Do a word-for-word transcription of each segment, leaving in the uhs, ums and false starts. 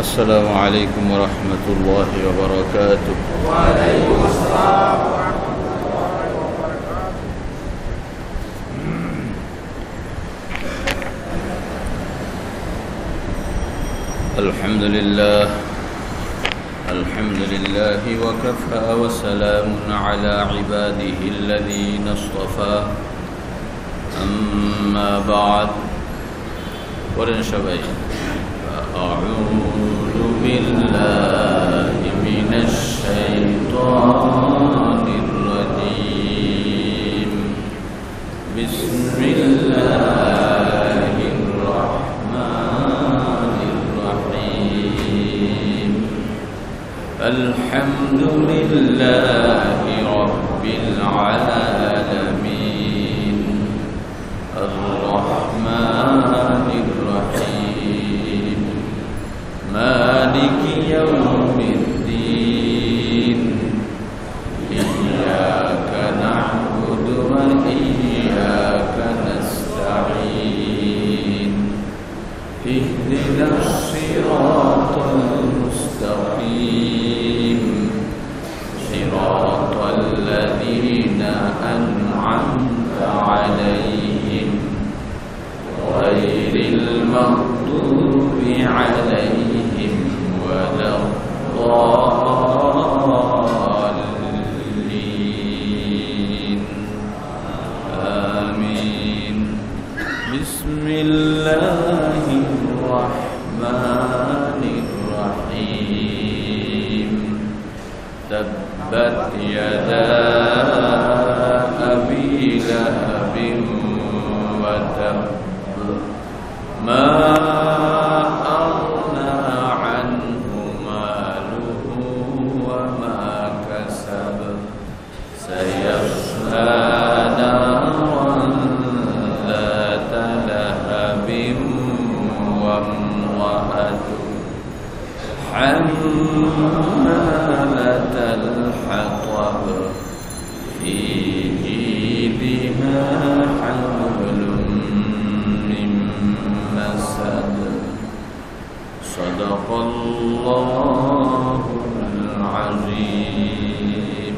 السلام عليكم ورحمة الله وبركاته. وعليكم السلام ورحمة الله وبركاته. الحمد لله الحمد لله وكفى وسلام على عباده الذين اصطفى. أما بعد ورنشبه أعوذ بالله من الشيطان الرجيم. بسم الله الرحمن الرحيم. الحمد لله رب العالمين الرحمن الرحيم مالك يوم الدين. إياك نعبد وإياك نستعين. اهدنا الصراط المستقيم صراط الذين أنعمت عليهم غير المغضوب عليهم ولا الضالين. آمين. بسم الله الرحمن الرحيم. تبت يدا أبي لهب وتب ما أغنى عنه ماله وما كسب سيصلى نارا ذات لهب وامرأته حمالة الحطب في جيدها حبل من مسد. صدق الله العظيم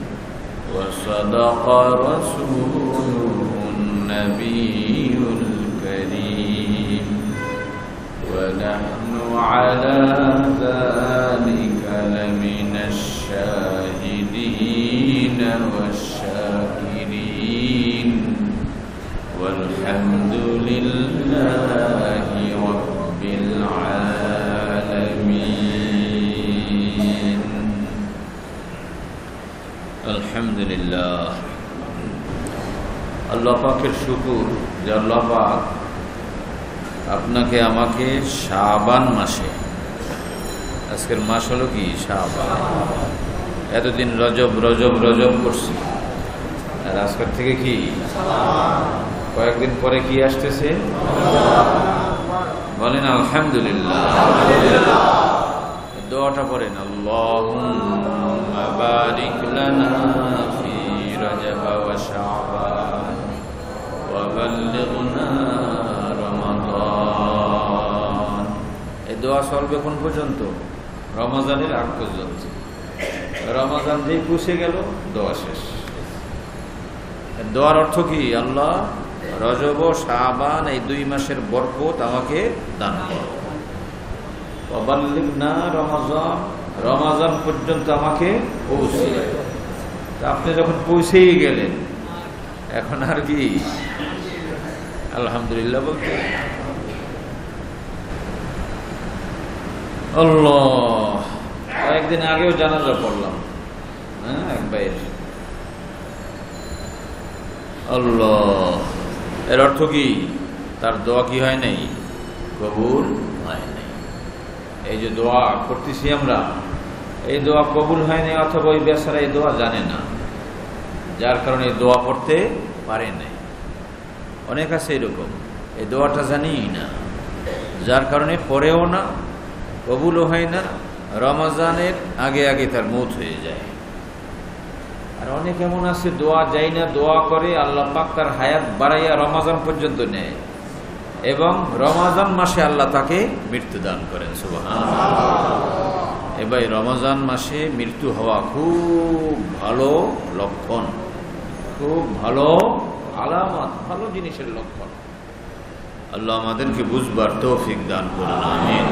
وصدق رسوله النبي الكريم ونحن على ذلك لمن الشاهدين والشاكرين والحمد لله رب العالمين. الحمد لله. আল্লাহ পাকের শুকর যে আল্লাহ পাক আপনাকে আমাকে শাবান মাসে, আজকের মাস হলো কি শাবান, এতদিন রজব রজব রজব করছি, আর আজকের থেকে কি কয়েকদিন পরে কি আসতেছে বলেন আলহামদুলিল্লাহ। দোয়াটা পড়েন আল্লাহুম্মা বারিক লানা ফি রজব ওয়া শাবান ওয়া বাল্লিগনা রমাদান। এই দোয়া চলবে কোন পর্যন্ত? রমজানের আগ পর্যন্ত। রমজান যেই পুষে গেল দোয়া শেষ। দোয়ার অর্থ কি? আল্লাহ রজব ও শাবান এই দুই মাসের বরকত আমাকে দান করো। ওয়াবাল্লিগনা রমাজান, রমাজান পর্যন্ত আমাকে পৌঁছে। আপনি যখন পৌঁছেই গেলেন এখন আর কি আলহামদুলিল্লাহ বলতে? আল্লাহ, কয়েকদিন আগেও জানাজা পড়লাম, হ্যাঁ এক ভাইয়ের। আল্লাহ, এর অর্থ কি? তার দোয়া কি হয় নাই? কবুল হয় নাই। এই যে দোয়া করতেছি আমরা, এই দোয়া কবুল হয় নাই, অথবা ওই বেচারা এই দোয়া জানে না, যার কারণে এই দোয়া পড়তে পারে নাই। অনেক আছে এরকম, এই দোয়াটা জানিই না, যার কারণে পড়েও না, কবুলও হয় না, রমজানের আগে আগে তার মৌত হয়ে যায়। আর অনেক এমন আছে দোয়া যায় না, দোয়া করে আল্লাহ পাক তার হায়াত বাড়াইয়া রমজান পর্যন্ত নেয়। এবং রমজান মাসে আল্লাহ তাকে মৃত্যু দান করেন। সুবহানাল্লাহ। এবার রমজান মাসে মৃত্যু হওয়া খুব ভালো লক্ষণ, খুব ভালো আলামত, ভালো জিনিসের লক্ষণ। আল্লাহ আমাদেরকে বুঝবার তৌফিক দান করুন, আমিন।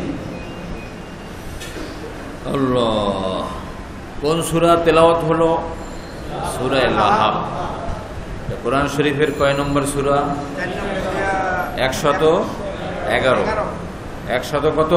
আল্লাহ, কোন সূরা তেলাওয়াত হলো? সূরা লাহাব। কোরআন শরীফের কয় নম্বর সূরা? একশত এগারো। একশত কত?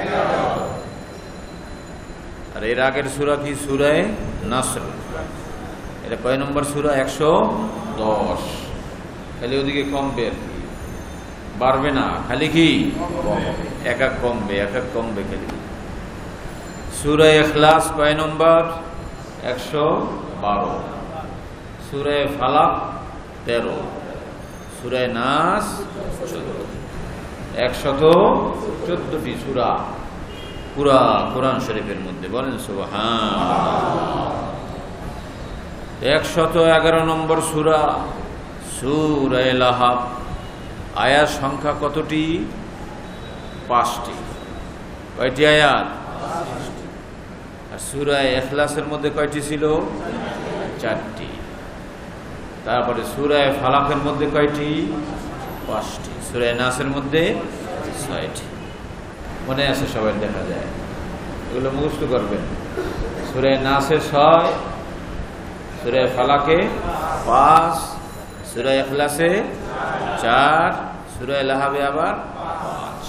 আর এর আগের সূরা কি? সূরা নাসর। এটা কয় নম্বর সূরা? একশো দশ। খালি ওদিকে কমবে, বাড়বে না, খালি কি এক এক কমবে, এক এক কমবে খালি। সূরা ইখলাস কয় নম্বর? একশো বারো। সূরা ফালাক তেরো। সূরা নাস চোদ্দ। একশত চোদ্দটি সূরা পুরা কোরআন শরীফের মধ্যে। বলেন সুবহানাল্লাহ। একশত এগারো নম্বর সূরা সূরা লাহাব। আয়াত সংখ্যা কতটি? পাঁচটি। কয়টি আয়াত? আর সূরা ইখলাসের মধ্যে কয়টি ছিল? চারটি। তারপরে সূরা ফালাকের মধ্যে কয়টি? পাঁচটি। সূরা নাসের মধ্যে ছয়টি। মনে আছে সবাই? দেখা যায়, এগুলো মুখস্থ করবেন। সূরা নাসে ছয়, সূরা ফালাকে পাঁচ, সূরা ইখলাসে চার, সূরা লাহাবে আবার পাঁচ।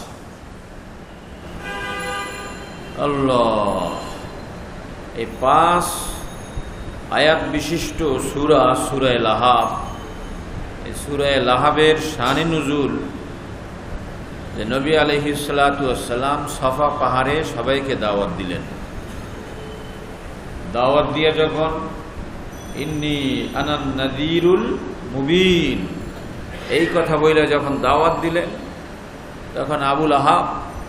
আল্লাহ, এই পাঁচ আয়াত বিশিষ্ট সূরা সূরা লাহাব। এই সূরা লাহাবের শানে নুজুল যে নবী আলাইহিস সালাতু ওয়াস সালাম সাফা পাহাড়ে সবাইকে দাওয়াত দিলেন। দাওয়াত দিয়ে যখন ইন্নী আনান নাযীরুল মুবিন এই কথা বলে যখন দাওয়াত দিলেন, তখন আবু লাহাব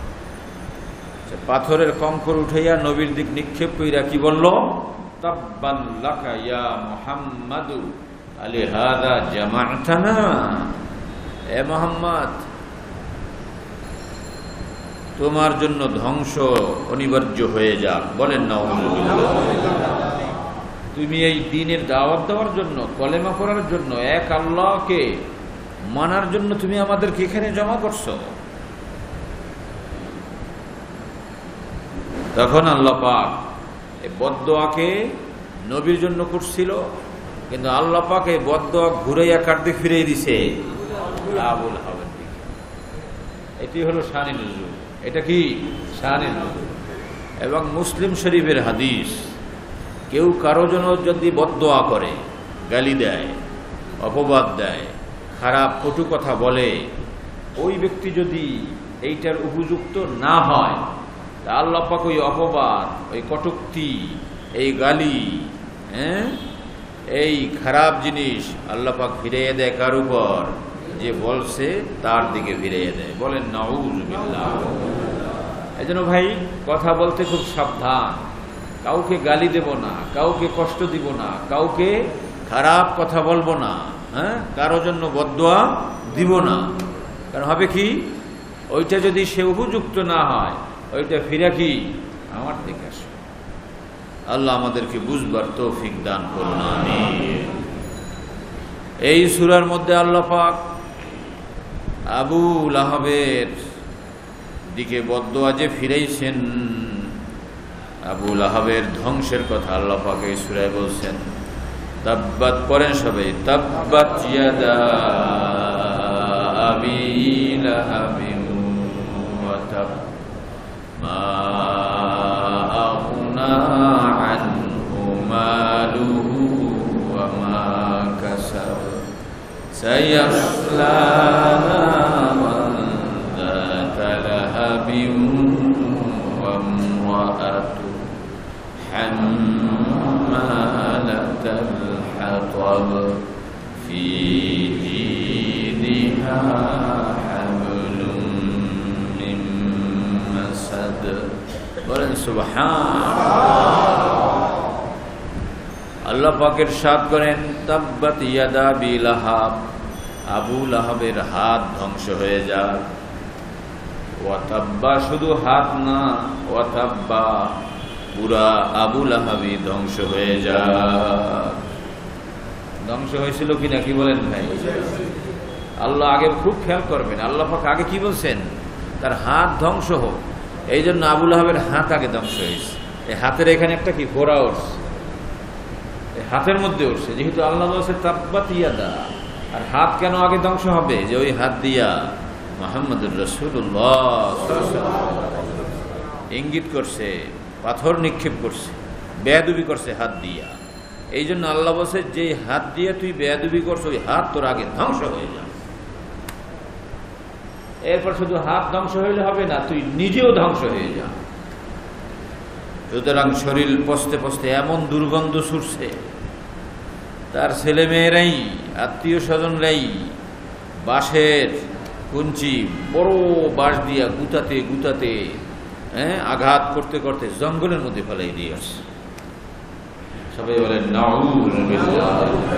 পাথরের কঙ্কর উঠাইয়া নবীর দিক নিক্ষেপ কইরা কি বলল? তাব্বান লাকা ইয়া মুহাম্মাদু আলিহাযা জামা'তানা। এ মুহাম্মদ, তোমার জন্য ধ্বংস অনিবার্য হয়ে যাক। বলেন নাউযুবিল্লাহ। তুমি এই দ্বীনের দাওয়াত দেওয়ার জন্য, কলেমা করার জন্য, এক আল্লাহকে মানার জন্য তুমি আমাদেরকে এখানে জমা করছো। তখন আল্লাহ পাক এই বদদোয়াকে নবীর জন্য করছিল, কিন্তু আল্লাহ পাক এই বদদোয়া ঘুরাইয়া কার দিকে ফিরিয়ে দিছে? আবু লাহাবের দিকে। এটি হলো শানে নুজুল। এটা কি? শানে নুজুল। এবং মুসলিম শরীফের হাদিস, কেউ কারো জন্য যদি বদদোয়া করে, গালি দেয়, অপবাদ দেয়, খারাপ কটু কথা বলে, ওই ব্যক্তি যদি এইটার উপযুক্ত না হয়, তা আল্লাহ পাক ওই অপবাদ, ওই কটুক্তি, এই গালি, হ্যাঁ, এই খারাপ জিনিস আল্লাহ পাক ফিরিয়ে দেয় কার উপর? যে বলছে তার দিকে ফিরিয়ে দেয়। বলেন নাউযুবিল্লাহ। এজন্য ভাই, কথা বলতে খুব সাবধান। কাউকে গালি দেব না, কাউকে কষ্ট দিব না, কাউকে খারাপ কথা বলবো না, হ্যাঁ, কারো জন্য বদদোয়া দিব না। কারণ হবে কি, ওইটা যদি সে উপযুক্ত না হয়, ওইটা ফিরা কি আমার দিকে আসে। আল্লাহ আমাদেরকে বুঝবার তৌফিক দান করুন, আমিন। এই সূরার মধ্যে আল্লাহ পাক আবু লাহাবের দিকে বদদোয়া যে ফিরাইছেন, আবু লাহাবের ধ্বংসের কথা আল্লাহ পাক এই সূরায় বলছেন। তাব্বাত পড়েন সবাই। তাব্বাত ইয়াদা আবি লাহাবিন ওয়া তাব মা আগুনা আনহু মালুহু ওয়া মা কাসাব সায়াসলা নারান যাতা লাহাবিন ওয়া ইমরাআতু হাম্মালাতাল হাতাব ফি জিদিহা হাবলুম মিন মাসাদ। বলেন সুবহানাল্লাহ। আল্লাহ পাক ইরশাদ করেন, তাব্বাত ইয়াদা আবি লাহাব, আবু লাহাবের হাত ধ্বংস হয়ে যাক। ওয়াতাব্বা, শুধু হাত না, ওয়াতাব্বা, পুরা আবু লাহাবই ধ্বংস হয়ে যাক। ধ্বংস হয়েছিল কিনা কি বলেন ভাই? আল্লাহ আগে খুব খেয়াল করবেন, আল্লাহ পাক আগে কি বলছেন? তার হাত ধ্বংস হোক। এই জন্য আবু লাহাবের হাত আগে ধ্বংস হয়েছে। এই হাতের এখানে একটা কি ঘোড়া উঠছে, এই হাতের মধ্যে উঠছে, যেহেতু আল্লাহ বলছে তাব্বাত ইয়াদা। আর হাত কেন আগে ধ্বংস হবে? যে ওই হাত দিয়া মুহাম্মদুর রাসূলুল্লাহ ইঙ্গিত করছে, পাথর নিক্ষেপ করছে, বেয়াদবি করছে হাত দিয়া। এই জন্য আল্লাহ বলছে যে হাত দিয়ে তুই বেয়াদবি করছ, ওই হাত তোর আগে ধ্বংস হয়ে যাবে। এরপর শুধু হাত ধ্বংস হইলে হবে না, তুই নিজেও ধ্বংস হয়ে যা। সুতরাং শরীর পচতে পচতে এমন দুর্গন্ধ ছুটছে, তার ছেলে মেয়েরাই, আত্মীয় স্বজনরাই বাঁশের কুঞ্চি, বড় বাঁশ দিয়া গুতাতে গুতাতে, হ্যাঁ, আঘাত করতে করতে জঙ্গলের মধ্যে ফেলাই দিয়ে আসছে। সবাই বলেন নাউযুবিল্লাহ।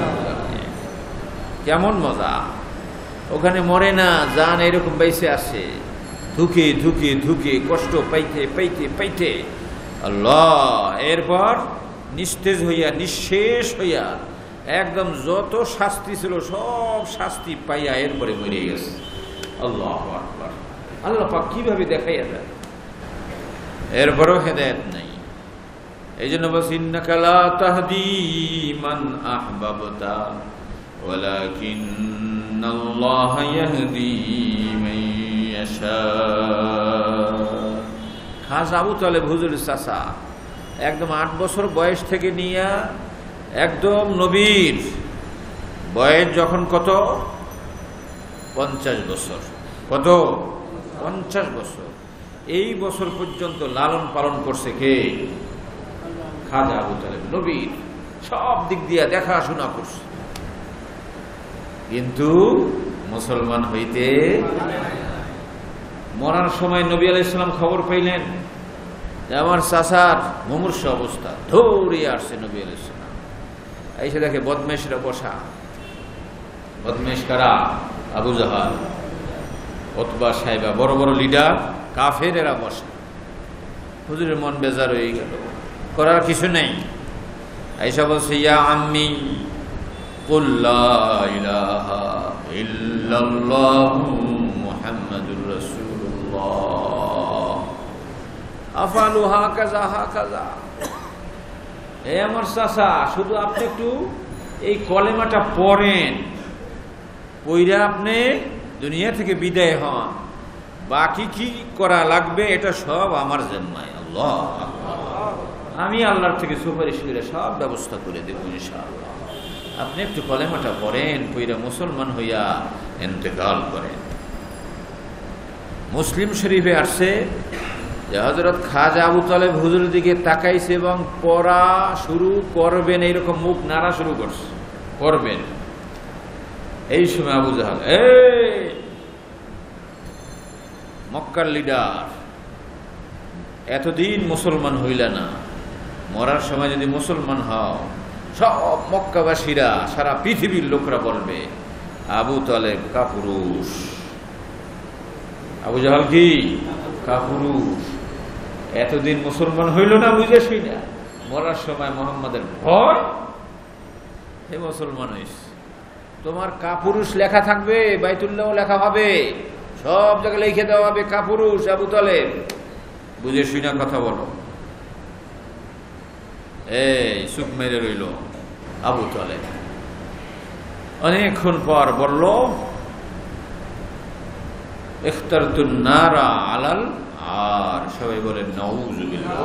কেমন মজা! ওখানে মরে না, জান এরকম বাইসে আসে, ধুকে ধুকে ধুকে কষ্ট পাইতে পাইতে পাইতে আল্লাহ। এরপর নিস্তেজ হইয়া, নিঃশেষ হইয়া, একদম যত শাস্তি ছিল সব শাস্তি পাইয়া এরপরে মরে গেছে। আল্লাহু আকবার! আল্লাহ পাক কিভাবে দেখাইয়া দেয়। এরপরও হেদায়েত নাই। এই জন্য বলছি ইন্নাকা লা তাহদি মান আহবাবতা ওয়ালাকিন্নাল্লাহা ইয়াহদি মান ইয়াশা। খাজা আবু তালেব হুজুরের চাচা, একদম আট বছর বয়স থেকে নিয়ে একদম নবীর বয়স যখন কত? পঞ্চাশ বছর। কত? পঞ্চাশ বছর। এই বছর পর্যন্ত লালন পালন করছে কে? খাজা আবু তালেব। নবীর সব দিক দিয়ে দেখাশোনা করছে, কিন্তু মুসলমান হইতে মরার সময় নবী আলাইহিস সালাম খবর পাইলেন যে আমার চাচার মুমূর্ষ অবস্থা। দৌড়িয়ে আসছে নবী আলাইহিস সালাম, এসে দেখে বদমেশরা বসা। বদমেশ কারা? আবু জাহাল, উতবা, সাইবা, বড় বড় লিডার কাফেরেরা বসা। হুজুরের মন বেজার হয়ে গেল, করার কিছু নেই। আয়েশা বলছে ইয়া আম্মি কুল লা ইলাহা ইল্লাল্লাহু মুহাম্মাদুর রাসূলুল্লাহ আফালু হাকাযা হাকাযা। এই আমার চাচা, শুধু আপনি একটু এই কলেমাটা পড়েন, পইরা আপনি দুনিয়া থেকে বিদায় হন, বাকি কি করা লাগবে এটা সব আমার জিম্মায়। আল্লাহ আকবার! আমি আল্লাহর থেকে সুপারিশ করে সব ব্যবস্থা করে দেব ইনশাআল্লাহ। আপনি একটু কলেমাটা পড়েন, পইরা মুসলমান হইয়া ইন্তেকাল করেন। মুসলিম শরীফে আসছে যে হযরত খাজা আবু তালেব হুজুরের দিকে তাকাইছে এবং পড়া শুরু করবেন, এইরকম মুখ নাড়া শুরু করছে, করবেন। এই সময় আবু জাহাল, এই মক্কার লিডার, এতদিন মুসলমান হইলা না, মরার সময় যদি মুসলমান হও, সব মক্কাবাসীরা, সারা পৃথিবীর লোকরা বলবে আবু তালেব কাপুরুষ। আবু জাহাল কি? কাপুরুষ। এতদিন মুসলমান হইল না, বুঝেছি না, মরার সময় মোহাম্মদের ভয়, হে মুসলমান হইস, তোমার কাপুরুষ লেখা থাকবে, বাইতুল্লাহ লেখা হবে, সব জায়গায় লিখে দেওয়া হবে কাপুরুষ আবু তালেব। বুঝে শুনা কথা বলো। এই চুপ মেরে রইল আবু তালেব। অনেকক্ষণ পর বলল ইখতারতুন নারা আলাল আর। সবাই বলেন নাউযুবিল্লাহ।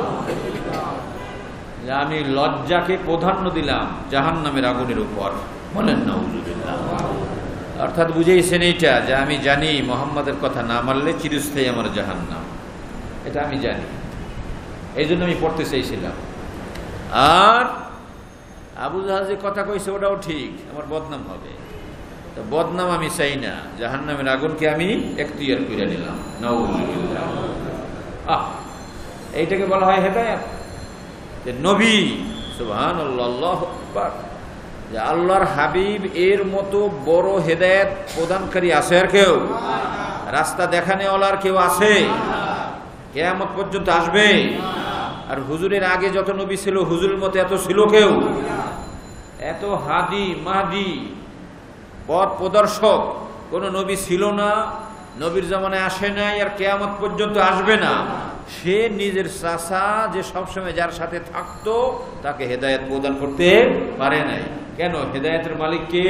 আমি লজ্জাকে প্রাধান্য দিলাম জাহান্নামের আগুনের উপর। বলেন নাউযুবিল্লাহ। অর্থাৎ বুঝেছেন এইটা যে আমি জানি মুহাম্মাদের কথা না মানলে চিরস্থায়ী আমার জাহান্নাম, এটা আমি জানি, এই জন্য আমি পড়তে চাইছিলাম। আর আবু জাহাল যে কথা কইছে ওটাও ঠিক, আমার বদনাম হবে, তো বদনাম আমি চাই না, জাহান্নামের আগুনকে আমি এখতিয়ার করে নিলাম। নাউযুবিল্লাহ। আহ, এইটাকে বলা হয় হেদায়েত, যে নবী সুবহানাল্লাহ আল্লাহু আকবার যে আল্লাহর হাবিব এর মতো বড় হেদায়েত প্রদানকারী আছে আর কেউ? রাস্তা দেখানেওয়ালার কেউ আছে? কিয়ামত পর্যন্ত আসবে? আর হুজুরের আগে যত নবী ছিল হুজুরের মতো এত ছিল কেউ? এত হাদি মাহদি পথ প্রদর্শক কোন নবী ছিল না, নবীর জামানায় আসে নাই, আর কিয়ামত পর্যন্ত আসবে না। সে নিজের চাচা যে সবসময় যার সাথে থাকতো তাকে হেদায়েত প্রদান করতে পারে নাই। কেন? হেদায়েতের মালিক কে?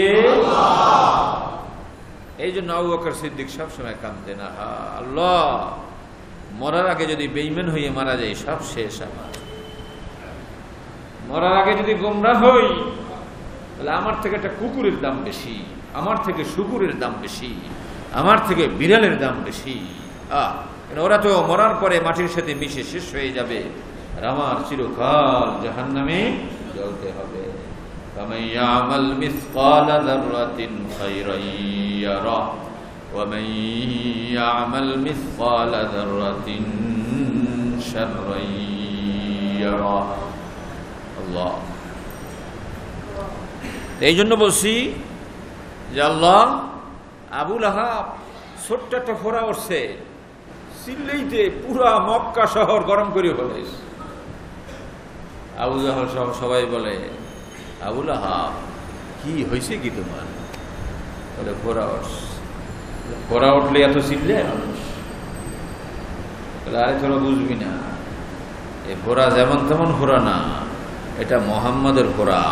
এই জন্য আবু বকর সিদ্দিক সবসময় কাঁদতেন, আহা আল্লাহ, মরার আগে যদি বেঈমান হয়ে মারা যায় সব শেষ আমার। মরার আগে যদি গোমরাহ হই তাহলে আমার থেকে একটা কুকুরের দাম বেশি, আমার থেকে শুকুরের দাম বেশি, আমার থেকে বিড়ালের দাম বেশি। আহ ওরা তো মরার পরে মাটির সাথে মিশে শেষ হয়ে যাবে, আর আমার চিরকাল জাহান্নামে জ্বলতে হবে। فمن يعمل مثقال ذرة خيرا يره ومن يعمل مثقال ذرة شرا يره। আল্লাহ, এই জন্য বলছি যে আল্লাহ, আবু লাহাব ছোট্ট একটা ফোড়া উঠছে, চিল্লাইতে পুরা মক্কা শহর গরম করে ফেলে। আবু জাহল সহ সবাই বলে, আবু লাহাব কি হয়েছে কি তোমার? বলে ফোড়া উঠছে। ফোড়া উঠলে এত চিল্লে? আরে তোরা বুঝবি না, এই ফোড়া যেমন তেমন ফোড়া না, এটা মোহাম্মদের ফোড়া।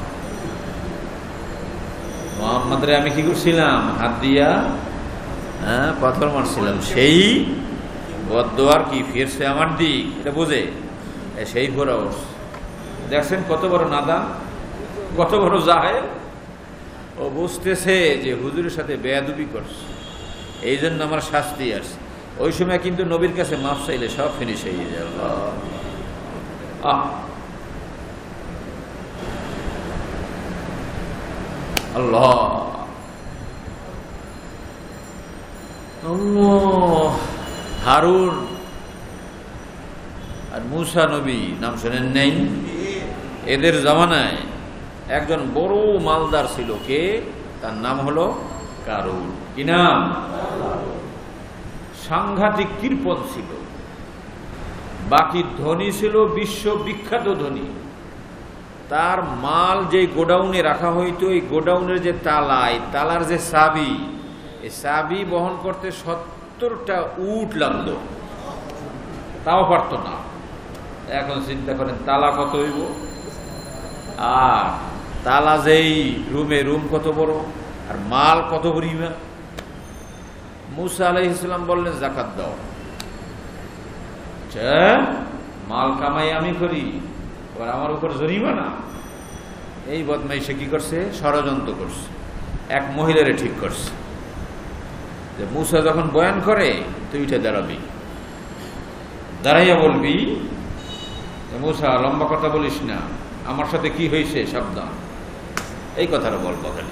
মোহাম্মদের আমি কি করছিলাম? হাত দিয়া হ্যাঁ পাথর মারছিলাম, সেই বদদোয়ার কি ফিরছে আমার দিক, এটা বোঝে, সেই ফোড়া উঠছে। দেখছেন কত বড় নাদান, কত বড় জাহেল। ও বুঝতেছে যে হুজুরের সাথে বেয়াদবি করছে, এই জন্য আমার শাস্তি আসছে। ওই সময় কিন্তু নবীর কাছে মাফ চাইলে সব ফিনিশ হয়ে যায়। আহ আল্লাহ আল্লাহ। হারুন আর মূসা নবী নাম শোনেন নেই? এদের জামানায় একজন বড় মালদার ছিল, কে? তার নাম হলো কারুন। কি নাম? সাংঘাতিক কৃপণ ছিল, বাকি ধনী ছিল, বিশ্ব বিখ্যাত ধনী। তার মাল যে গোডাউনে রাখা হইতো, এই গোডাউনের যে তালা, এই তালার যে চাবি, এই চাবি বহন করতে সত্তরটা উট লাগলো, তাও পারত না। এখন চিন্তা করেন তালা কত হইব, আর তালা যেই রুমে, রুম কত বড়, আর মাল কত পরিমাণ। মুসা আলাইহিস সালাম বললেন যাকাত দাও। মাল কামাই আমি করি, এবার আমার উপর জরিমানা। এই বদমাইশে কি করছে? ষড়যন্ত্র করছে, এক মহিলারে ঠিক করছে যে মুসা যখন বয়ান করে তুই উঠে দাঁড়াবি, দাঁড়াইয়া বলবি, মুসা লম্বা কথা বলিস না, আমার সাথে কি হয়েছে সাবধান, এই কথাটা বলবো খালি।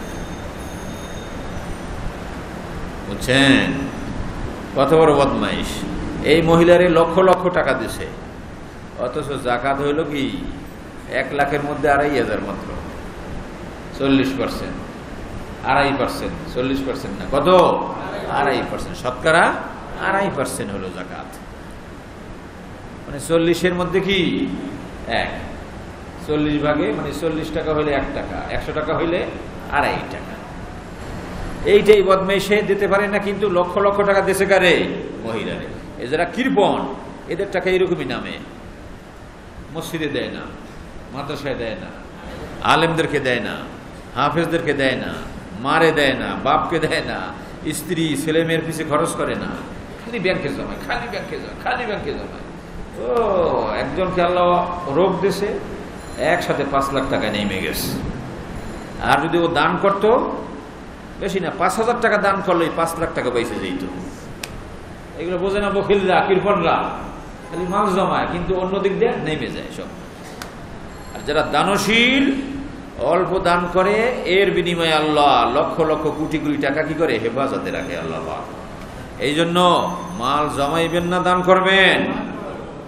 বুঝছেন কত বড় বদমাইশ? এই মহিলারে লক্ষ লক্ষ টাকা দিছে, অথচ জাকাত হইল কি এক লাখের মধ্যে আড়াই হাজার মাত্র, চল্লিশ পার্সেন্ট। আড়াই পার্সেন্ট, চল্লিশ পার্সেন্ট না, কত? আড়াই পার্সেন্ট। শতকরা আড়াই পার্সেন্ট হলো জাকাত, মানে চল্লিশের মধ্যে কি এক, চল্লিশ ভাগে মানে চল্লিশ টাকা হইলে এক টাকা, একশো টাকা হইলে আড়াই টাকা। এইটাই বদমাইশে দিতে পারে না, কিন্তু লক্ষ লক্ষ টাকা দেশে কারে? মহিলারে। এ যারা কৃপণ, এদের টাকা এরকমই নামে, মসজিদে দেয় না, মাদ্রাসায় দেয় না, আলেমদেরকে দেয় না, হাফেজদেরকে দেয় না, মারে দেয় না, বাপকে দেয় না, স্ত্রী ছেলে মেয়ের পিছিয়ে খরচ করে না, খালি ব্যাংকে জমায়, খালি ব্যাংকে জমায়, খালি ব্যাংকে জমায়। ও একজনকে আল্লাহ রোগ দিয়েছে, একসাথে পাঁচ লাখ টাকা নেমে গেছে। আর যদি ও দান করতো, বেশি না পাঁচ হাজার টাকা দান করলে পাঁচ লাখ টাকা বেঁচে যেত। এগুলো বোঝে না বখিলরা, কৃপণরা, খালি মাল জমায়, কিন্তু অন্যদিক দিয়ে নেমে যায় সব। আর যারা দানশীল, অল্প দান করে, এর বিনিময়ে আল্লাহ লক্ষ লক্ষ কোটি কোটি টাকা কি করে? হেফাজতে রাখে আল্লাহ। এই জন্য মাল জমাইবেন না, দান করবেন।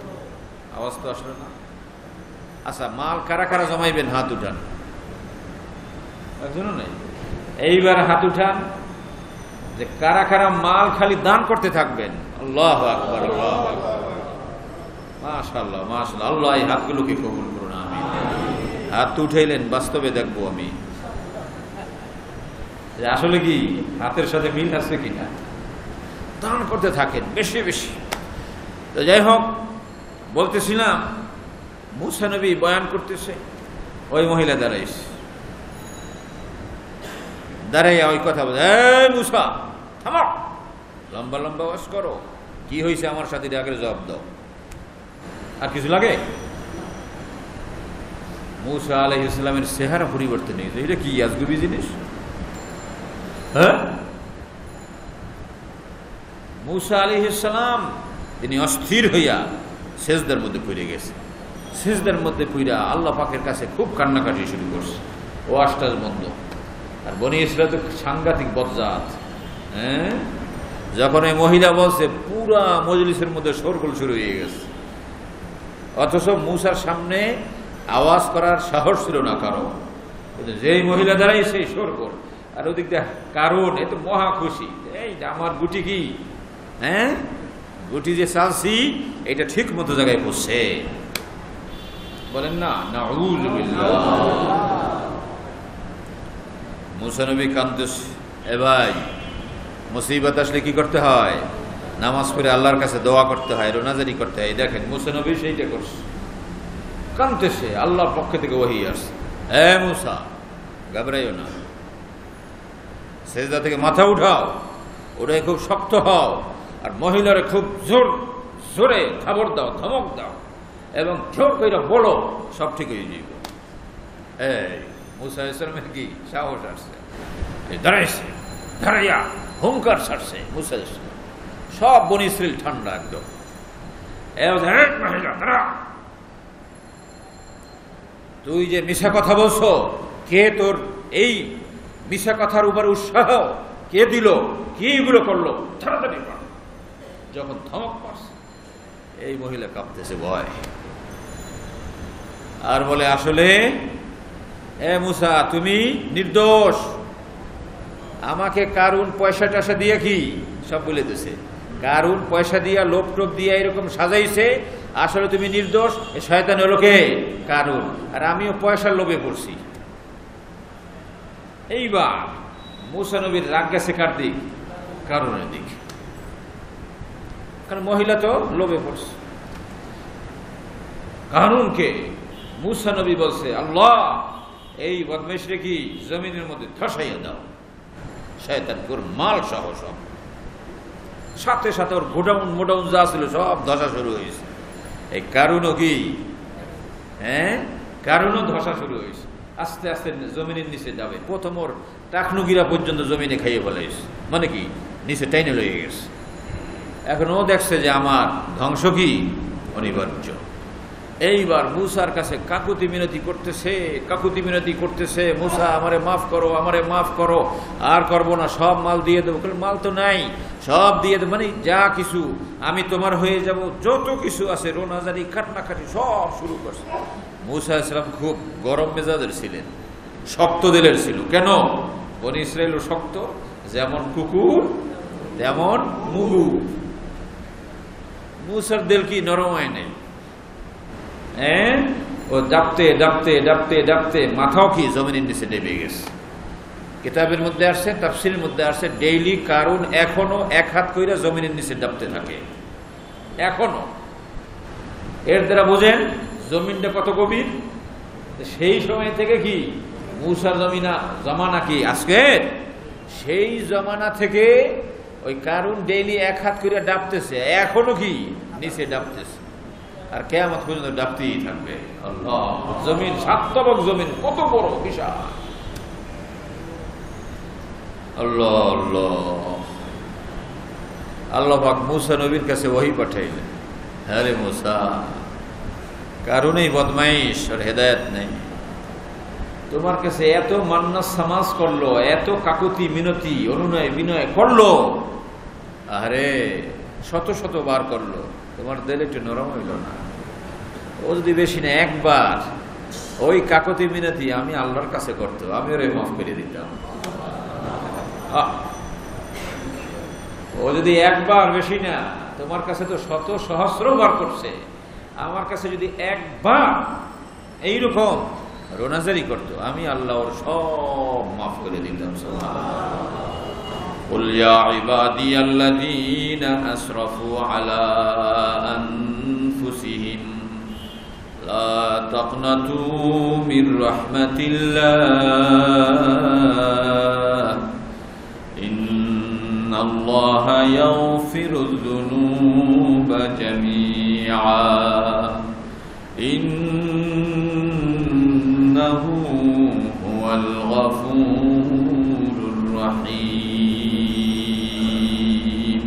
আওয়াজ তো আসলো না? আচ্ছা, মাল কারা কারা জমাইবেন? হাত উঠান। একজনও নেই। এইবার হাত উঠান যে কারা কারা মাল খালি দান করতে থাকবেন। আল্লাহু আকবার, আল্লাহু আকবার, মাশাআল্লাহ মাশাআল্লাহ। আল্লাহ এই হাতগুলোকে কবুল করুন, আমিন। হাত উঠাইলেন, বাস্তবে দেখবো আমি যে আসলে কি হাতের সাথে মিল আছে কিনা। দান করতে থাকেন বেশি বেশি। তো যাই হোক, বলতেছিলাম মুসা নবী বয়ান করতেছে, ওই মহিলা দাঁড়াইছে, দাঁড়াইয়া ওই কথা বলে, এই মুসা থামো, লম্বা লম্বা ওয়াজ করো, কি হয়েছে আমার সাথে আগের জবাব দাও। আর কিছু লাগে? মুসা আলাইহিস সালামের চেহারা পরিবর্তন হয়েছে। এটা কি আজগুবি জিনিস? হ্যাঁ, মুসা আলাইহিস সালাম তিনি অস্থির হইয়া সেজদার মধ্যে পড়ে গেছে। সেজদার মধ্যে পড়া আল্লাহ পাকের কাছে খুব কান্নাকাটি শুরু করছে। ও আশটাজ বন্ধ। আর বনি ইসরাইল তো সাংঘাতিক বজ্জাত। হ্যাঁ, যখন এই মহিলা বলছে পুরা মজলিসের মধ্যে শোরগোল শুরু হয়ে গেছে। অথচ মুসার সামনে আওয়াজ করার সাহস ছিল না কারো। যেই মহিলা দাঁড়াই সেই শোরগোল। আর ওদিক দিয়ে কারণ এ তো মহা খুশি, এই আমার গুটি কি, হ্যাঁ গুটি যে চালছি এটা ঠিক মতো জায়গায় পড়ছে। বলেন না নাউযুবিল্লাহ। মুসা নবী কাঁদতেছে। এ ভাই, মুসিবত আসলে কি করতে হয়? নামাজ পড়ে আল্লাহর কাছে দোয়া করতে হয়, রোনাজারি করতে হয়। দেখেন মুসা নবী সেইটা করছে, কাঁদতেছে। আল্লাহর পক্ষ থেকে ওহী আসছে, এ মুসা ঘাবড়াইও না, সেজদা থেকে মাথা উঠাও, ওটাই খুব শক্ত হও, আর মহিলারে খুব জোর জোরে খবর দাও, ধমক দাও, এবং জোর করে বলো, সব ঠিক হয়ে যাইব। এই মুসা ইসলামের কি সাহস আসছে, দাঁড়াইছে, দাঁড়াইয়া হুঙ্কার ছাড়ছে মুসা ইসলাম। সব বনি ইসরাইল ঠান্ডা একদম। মহিলা দাঁড়া, তুই যে মিশা কথা বলছো, কে তোর এই মিশা কথার উপর উৎসাহ কে দিল, কি এগুলো করলো, তাড়াতাড়ি কর। যখন ধমক পাচ্ছে এই মহিলা কাঁপতেছে ভয়, আর বলে আসলে এ মুসা তুমি নির্দোষ, আমাকে কারুন পয়সা টাসা দিয়ে কি সব বলে দিছে, কারুন পয়সা দিয়া লোভ টোপ দিয়া এরকম সাজাইছে, আসলে তুমি নির্দোষ, শয়তান হলো কে কারুন, আর আমিও পয়সার লোভে পড়ছি। এইবার মুসা নবীর রাগ গেছে কার দিক? কারুনের দিক, কারণ মহিলা তো লোভে পড়ছে। কারুনকে মুসা নবী বলছে, আল্লাহ এই বদমাইশরে কি জমিনের মধ্যে ধসাইয়া দাও, শয়তান ওর মাল সহ সব। সাথে সাথে ওর গোডাউন মোডাউন যা ছিল সব ধসা শুরু হয়েছে। এই কারুনও কি, হ্যাঁ কারুনও ধসা শুরু হয়েছে। আস্তে আস্তে জমিনের নিচে যাবে। প্রথম ওর টাকনুগিরা পর্যন্ত জমিনে খাইয়ে ফেলাইছে, মানে কি নিচে টাইনে লয়ে গেছে। এখন ও দেখছে যে আমার ধ্বংস কি অনিবার্য। এইবার মুসার কাছে কাকুতি মিনতি করতেছে, কাকুতি মিনতি করতেছে, মুসা আমারে মাফ করো, আমারে মাফ করো, আর করবো না, সব মাল দিয়ে দেবো। মাল তো নাই, সব দিয়ে দেবো, মানে যা কিছু আমি তোমার হয়ে যাব, যত কিছু আছে রোনাজারি কাটনাকাটি সব শুরু করছে। মুসা ইসলাম খুব গরম মেজাজের ছিলেন, শক্ত দিলের ছিল। কেন? বনি ইসরাইল শক্ত, যেমন কুকুর তেমন মুগু। মুসার দিল কি নরম হয় নাই, হ্যাঁ ও ডাবতে ডাবতে ডাবতে ডাবতে মাথাও কি জমিনের নিচে ডেবে গেছে। কিতাবের মধ্যে আসছে, তাফসীরের মধ্যে আসছে, ডেইলি কারুন এখনো এক হাত কইরা জমিনের নিচে ডাবতে থাকে এখনো। এর দ্বারা বোঝেন জমিনটা কত গভীর। সেই সময় থেকে কি মুসার জমিনা জমানা কি আজকে, সেই জমানা থেকে ওই কারুন ডেইলি এক হাত করে ডাবতেছে, এখনো কি নিচে ডাবতেছে, আর কিয়ামত পর্যন্ত ডাবতেই থাকবে। আল্লাহ, জমিন সাতবক জমিন কত বড় বিশাল। আল্লাহ আল্লাহ আল্লাহ পাক মুসা নবীর কাছে ওহী পাঠাইলেন, হ্যাঁ রে মুসা, কারণেই বদমাইশ আর হেদায়েত নেই। তোমার কাছে এত মান্নাস সামাজ করলো, এত কাকুতি মিনতি অনুনয় বিনয় করলো, আরে শত শত বার করলো, তোমার দিল একটু নরম হইল না? ও যদি বেশি না একবার ওই কাকতি মিনতি আমি আল্লাহর কাছে করতো, আমি ওরে মাফ করে দিতাম। ও যদি একবার, বেশি না, তোমার কাছে তো শত সহস্র বার করছে, আমার কাছে যদি একবার এইরকম রোনাজারি করতো, আমি আল্লাহ ওর সব মাফ করে দিতাম। قل يا عبادي الذين أسرفوا على أنفسهم لا تقنطوا من رحمة الله إن الله يغفر الذنوب جميعا إنه هو الغفور الرحيم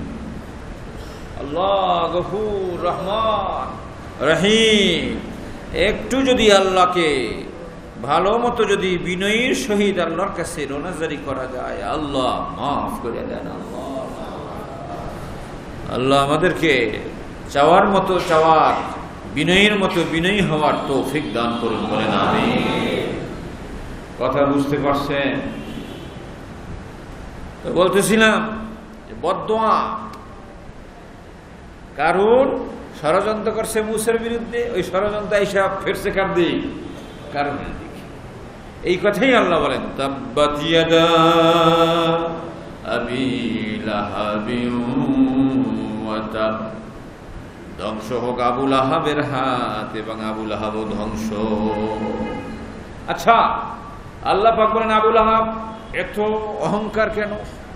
الله غفور رحمان রহিম। একটু যদি আল্লাহকে ভালো মতো যদি বিনয়ীর সহিত আল্লাহর কাছে রোনাজারি করা যায়, আল্লাহ মাফ করে দেন। আল্লাহ আল্লাহ আমাদেরকে চাওয়ার মতো চাওয়ার, বিনয়ীর মতো বিনয়ী হওয়ার তৌফিক দান করুন, বলেন আমিন। কথা বুঝতে পারছেন? তো বলতেছিলাম যে বদদোয়া, কারণ ষড়যন্ত্র করছে মুসার বিরুদ্ধে, ওই ষড়যন্ত্র হিসাব ফেরছে কার দিক? কারণের দিকে। এই কথাই আল্লাহ বলেন, তাব্বাত ইয়াদা আবি লাহাবিন ওয়া তাব, ধ্বংস হোক আবু লাহাবের হাত, এবং আবু লাহাব ধ্বংস। আচ্ছা, আল্লাহ পাক বলেন আবু লাহাব এত অহংকার কেন?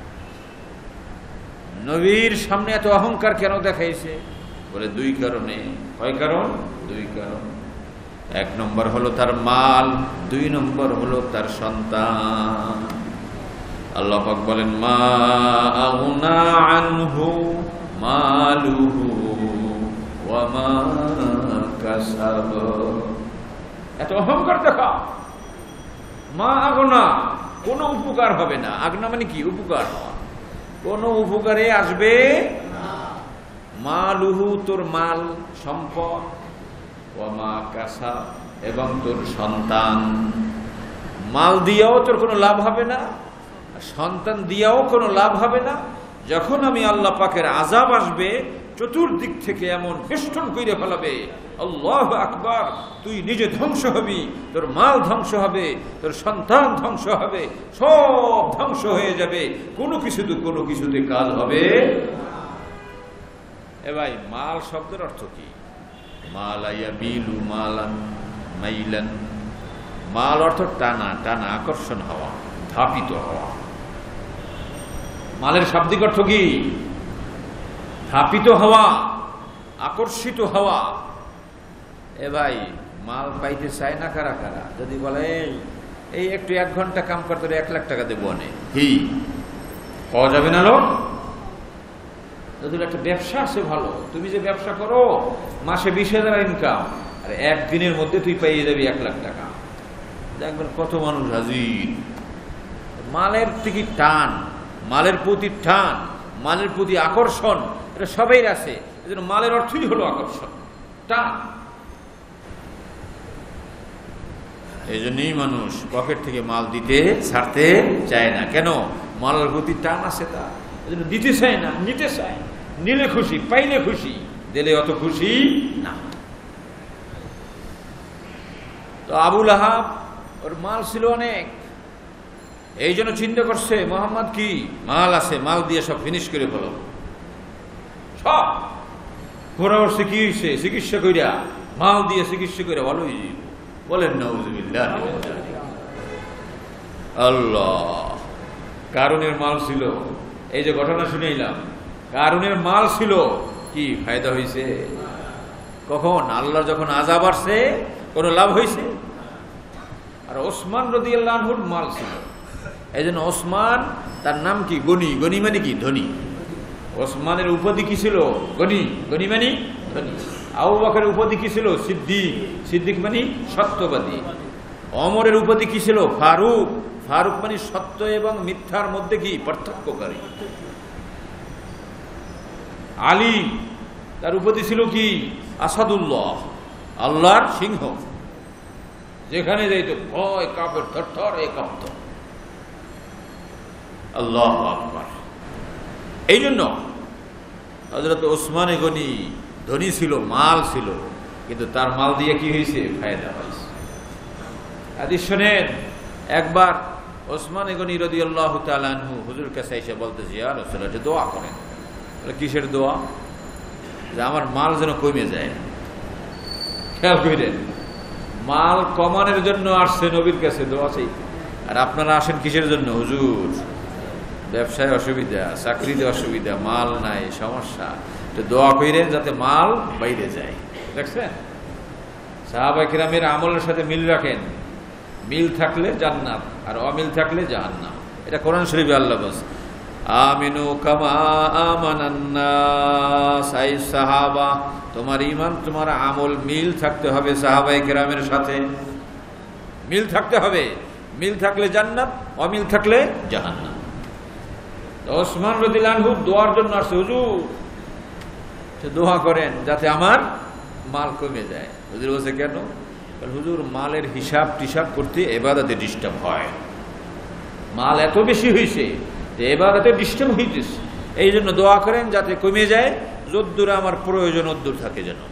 নবীর সামনে এত অহংকার কেন দেখাইছে? বলে দুই কারণে। কয় কারণ? দুই কারণ। এক নম্বর হলো তার মাল, দুই নম্বর হলো তার সন্তান। আল্লাহ পাক বলেন, মা আগনা আনহু মালুহু ওয়া মা কাসাব। এত অহংকার দেখা, মা আগনা, কোনো উপকার হবে না। আগনা মানে কি? উপকার হওয়া। কোনো উপকারে আসবে মালুহু, তোর মাল সম্পদ, ওয়া মা কাসাব, এবং তোর সন্তান। মাল দিয়েও তোর কোনো লাভ হবে না, সন্তান দিয়েও কোনো লাভ হবে না। যখন আমি আল্লাহ পাকের আযাব আসবে, চতুর্দিক থেকে এমন বেষ্টন কইরে ফেলাবে, আল্লাহু আকবার, তুই নিজে ধ্বংস হবি, তোর মাল ধ্বংস হবে, তোর সন্তান ধ্বংস হবে, সব ধ্বংস হয়ে যাবে, কোনো কিছুতে কোনো কিছুতে কাজ হবে। এ ভাই, মাল শব্দের অর্থ কি? মাল ইয়াবিলু মালান মাইলান। মাল অর্থ টানা টানা, আকর্ষণ হওয়া, ধাপিত হওয়া। মালের শাব্দিক অর্থ কি? ধাপিত হওয়া, আকর্ষিত হওয়া। এ ভাই, মাল পাইতে চায় না কারা কারা? যদি বলে এই একটু এক ঘন্টা কাম করতে এক লাখ টাকা দেবো, অনেক কি পাওয়া যাবে না লোক? যদি একটা ব্যবসা আছে ভালো, তুমি যে ব্যবসা করো, মাসে বিশ হাজার ইনকাম, আর একদিনের মধ্যে তুই পাইয়ে যাবি এক লাখ টাকা। দেখবেন কত মানুষ হাজির। মালের থেকে টান, মালের প্রতি টান, মালের প্রতি আকর্ষণ, এটা সবাই আছে। এজন্য মালের অর্থই হলো আকর্ষণ, টান। এই জন্যই মানুষ পকেট থেকে মাল দিতে ছাড়তে চায় না। কেন? মালের প্রতি টান আছে তা, এজন্য দিতে চায় না, নিতে চায়। নিলে খুশি, পাইলে খুশি, দিলে অত খুশি না। তো আবু লাহাব, ওর মাল ছিল অনেক, এই জন্য চিন্তা করছে মোহাম্মদ কি মাল আছে, মাল দিয়ে সব ফিনিশ করে ফেলো। সব ঘোরা উঠছে, কি হয়েছে? চিকিৎসা কইরা, মাল দিয়ে চিকিৎসা করে ভালো হয়ে যাবে। বলেন নাউযুবিল্লাহ। আল্লাহ, কারুনের মাল ছিল। এই যে ঘটনা শুনাইলাম, কারুনের মাল ছিল, কি ফায়দা হয়েছে? কখন? আল্লাহ যখন আযাব আসছে, কোনো লাভ হয়েছে? আর ওসমান রাদিয়াল্লাহু আনহুর মাল ছিল, এই জন্য ওসমান, তার নাম কি? গনি। গনি মানে কি? ধনী। ওসমানের উপাধি কি ছিল? গনি। গনি মানে ধনী। আবু বকরের উপাধি কি ছিল? সিদ্দিক। সিদ্দিক মানে সত্যবাদী। ওমরের উপাধি কি ছিল? ফারুক। ফারুক মানে সত্য এবং মিথ্যার মধ্যে কি পার্থক্যকারী। আলী, তার উপাধি ছিল কি? আসাদুল্লাহ, আল্লাহর সিংহ। যেখানে যাইত ভয় কাপড় থরথর এ কাঁপত। আল্লাহু আকবার। এই জন্য হযরত ওসমান গনি ধনী ছিল, মাল ছিল, কিন্তু তার মাল দিয়ে কি হয়েছে? ফায়দা হয়েছে। হাদিস শুনেন, একবার ওসমান গনি রাদিয়াল্লাহু তাআলা আনহু হুজুরের কাছে এসে বলতেছে, ইয়া রাসূলুল্লাহ, একটা দোয়া করেন। বলে, কিসের দোয়া? যে আমার মাল যেন কমে যায়। খেয়াল করেন, মাল কমানোর জন্য আসছে নবীর কাছে দোয়া চাইতে, আর আপনারা আসেন কিসের জন্য? হুজুর, ব্যবসায় অসুবিধা, চাকরিতে অসুবিধা, মাল নাই, সমস্যা, তো দোয়া করেন যাতে মাল বাইরে যায়। দেখছেন, সাহাবায়ে কিরামের আমলের সাথে মিল রাখেন। মিল থাকলে জান্নাত, আর অমিল থাকলে জাহান্নাম। এটা কোরআন শরীফে আল্লাহ বলেছে, আমিনু কামা আমানান নাস। আই সাহাবা, তোমার ঈমান, তোমার আমল মিল থাকতে হবে সাহাবায়ে কিরামের সাথে, মিল থাকতে হবে। মিল থাকলে জান্নাত, অমিল থাকলে জাহান্নাম। ওসমান রাদিয়াল্লাহু আনহু দোয়ার জন্য আসছে, হুজুর দোয়া করেন যাতে আমার মাল কমে যায়। হুজুর বলছে, কেন? হুজুর, মালের হিসাব টিসাব করতে ইবাদতে ডিস্টার্ব হয়, মাল এত বেশি হয়েছে যে ইবাদতে ডিস্টার্ব হইতেছে, এই জন্য দোয়া করেন যাতে কমে যায়, যদ্দূর আমার প্রয়োজন অদ্দূর থাকে যেন।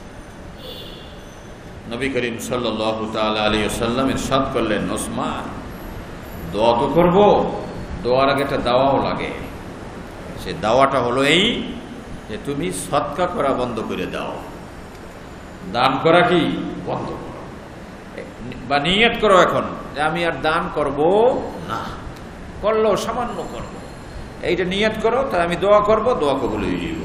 নবী করিম সাল্লাল্লাহু তাআলা আলাইহি ওয়াসাল্লাম ইরশাদ করলেন, ওসমান, দোয়া তো করব, দোয়ার আগে একটা দাওয়াও লাগে। সে দাওয়াটা হলো এই যে তুমি সদকা করা বন্ধ করে দাও, দান করা কি বন্ধ করো, বা নিয়ত করো এখন যে আমি আর দান করব না, করলেও সামান্য করব, এইটা নিয়ত করো, তাই আমি দোয়া করব, দোয়া কবুল হয়ে যাব।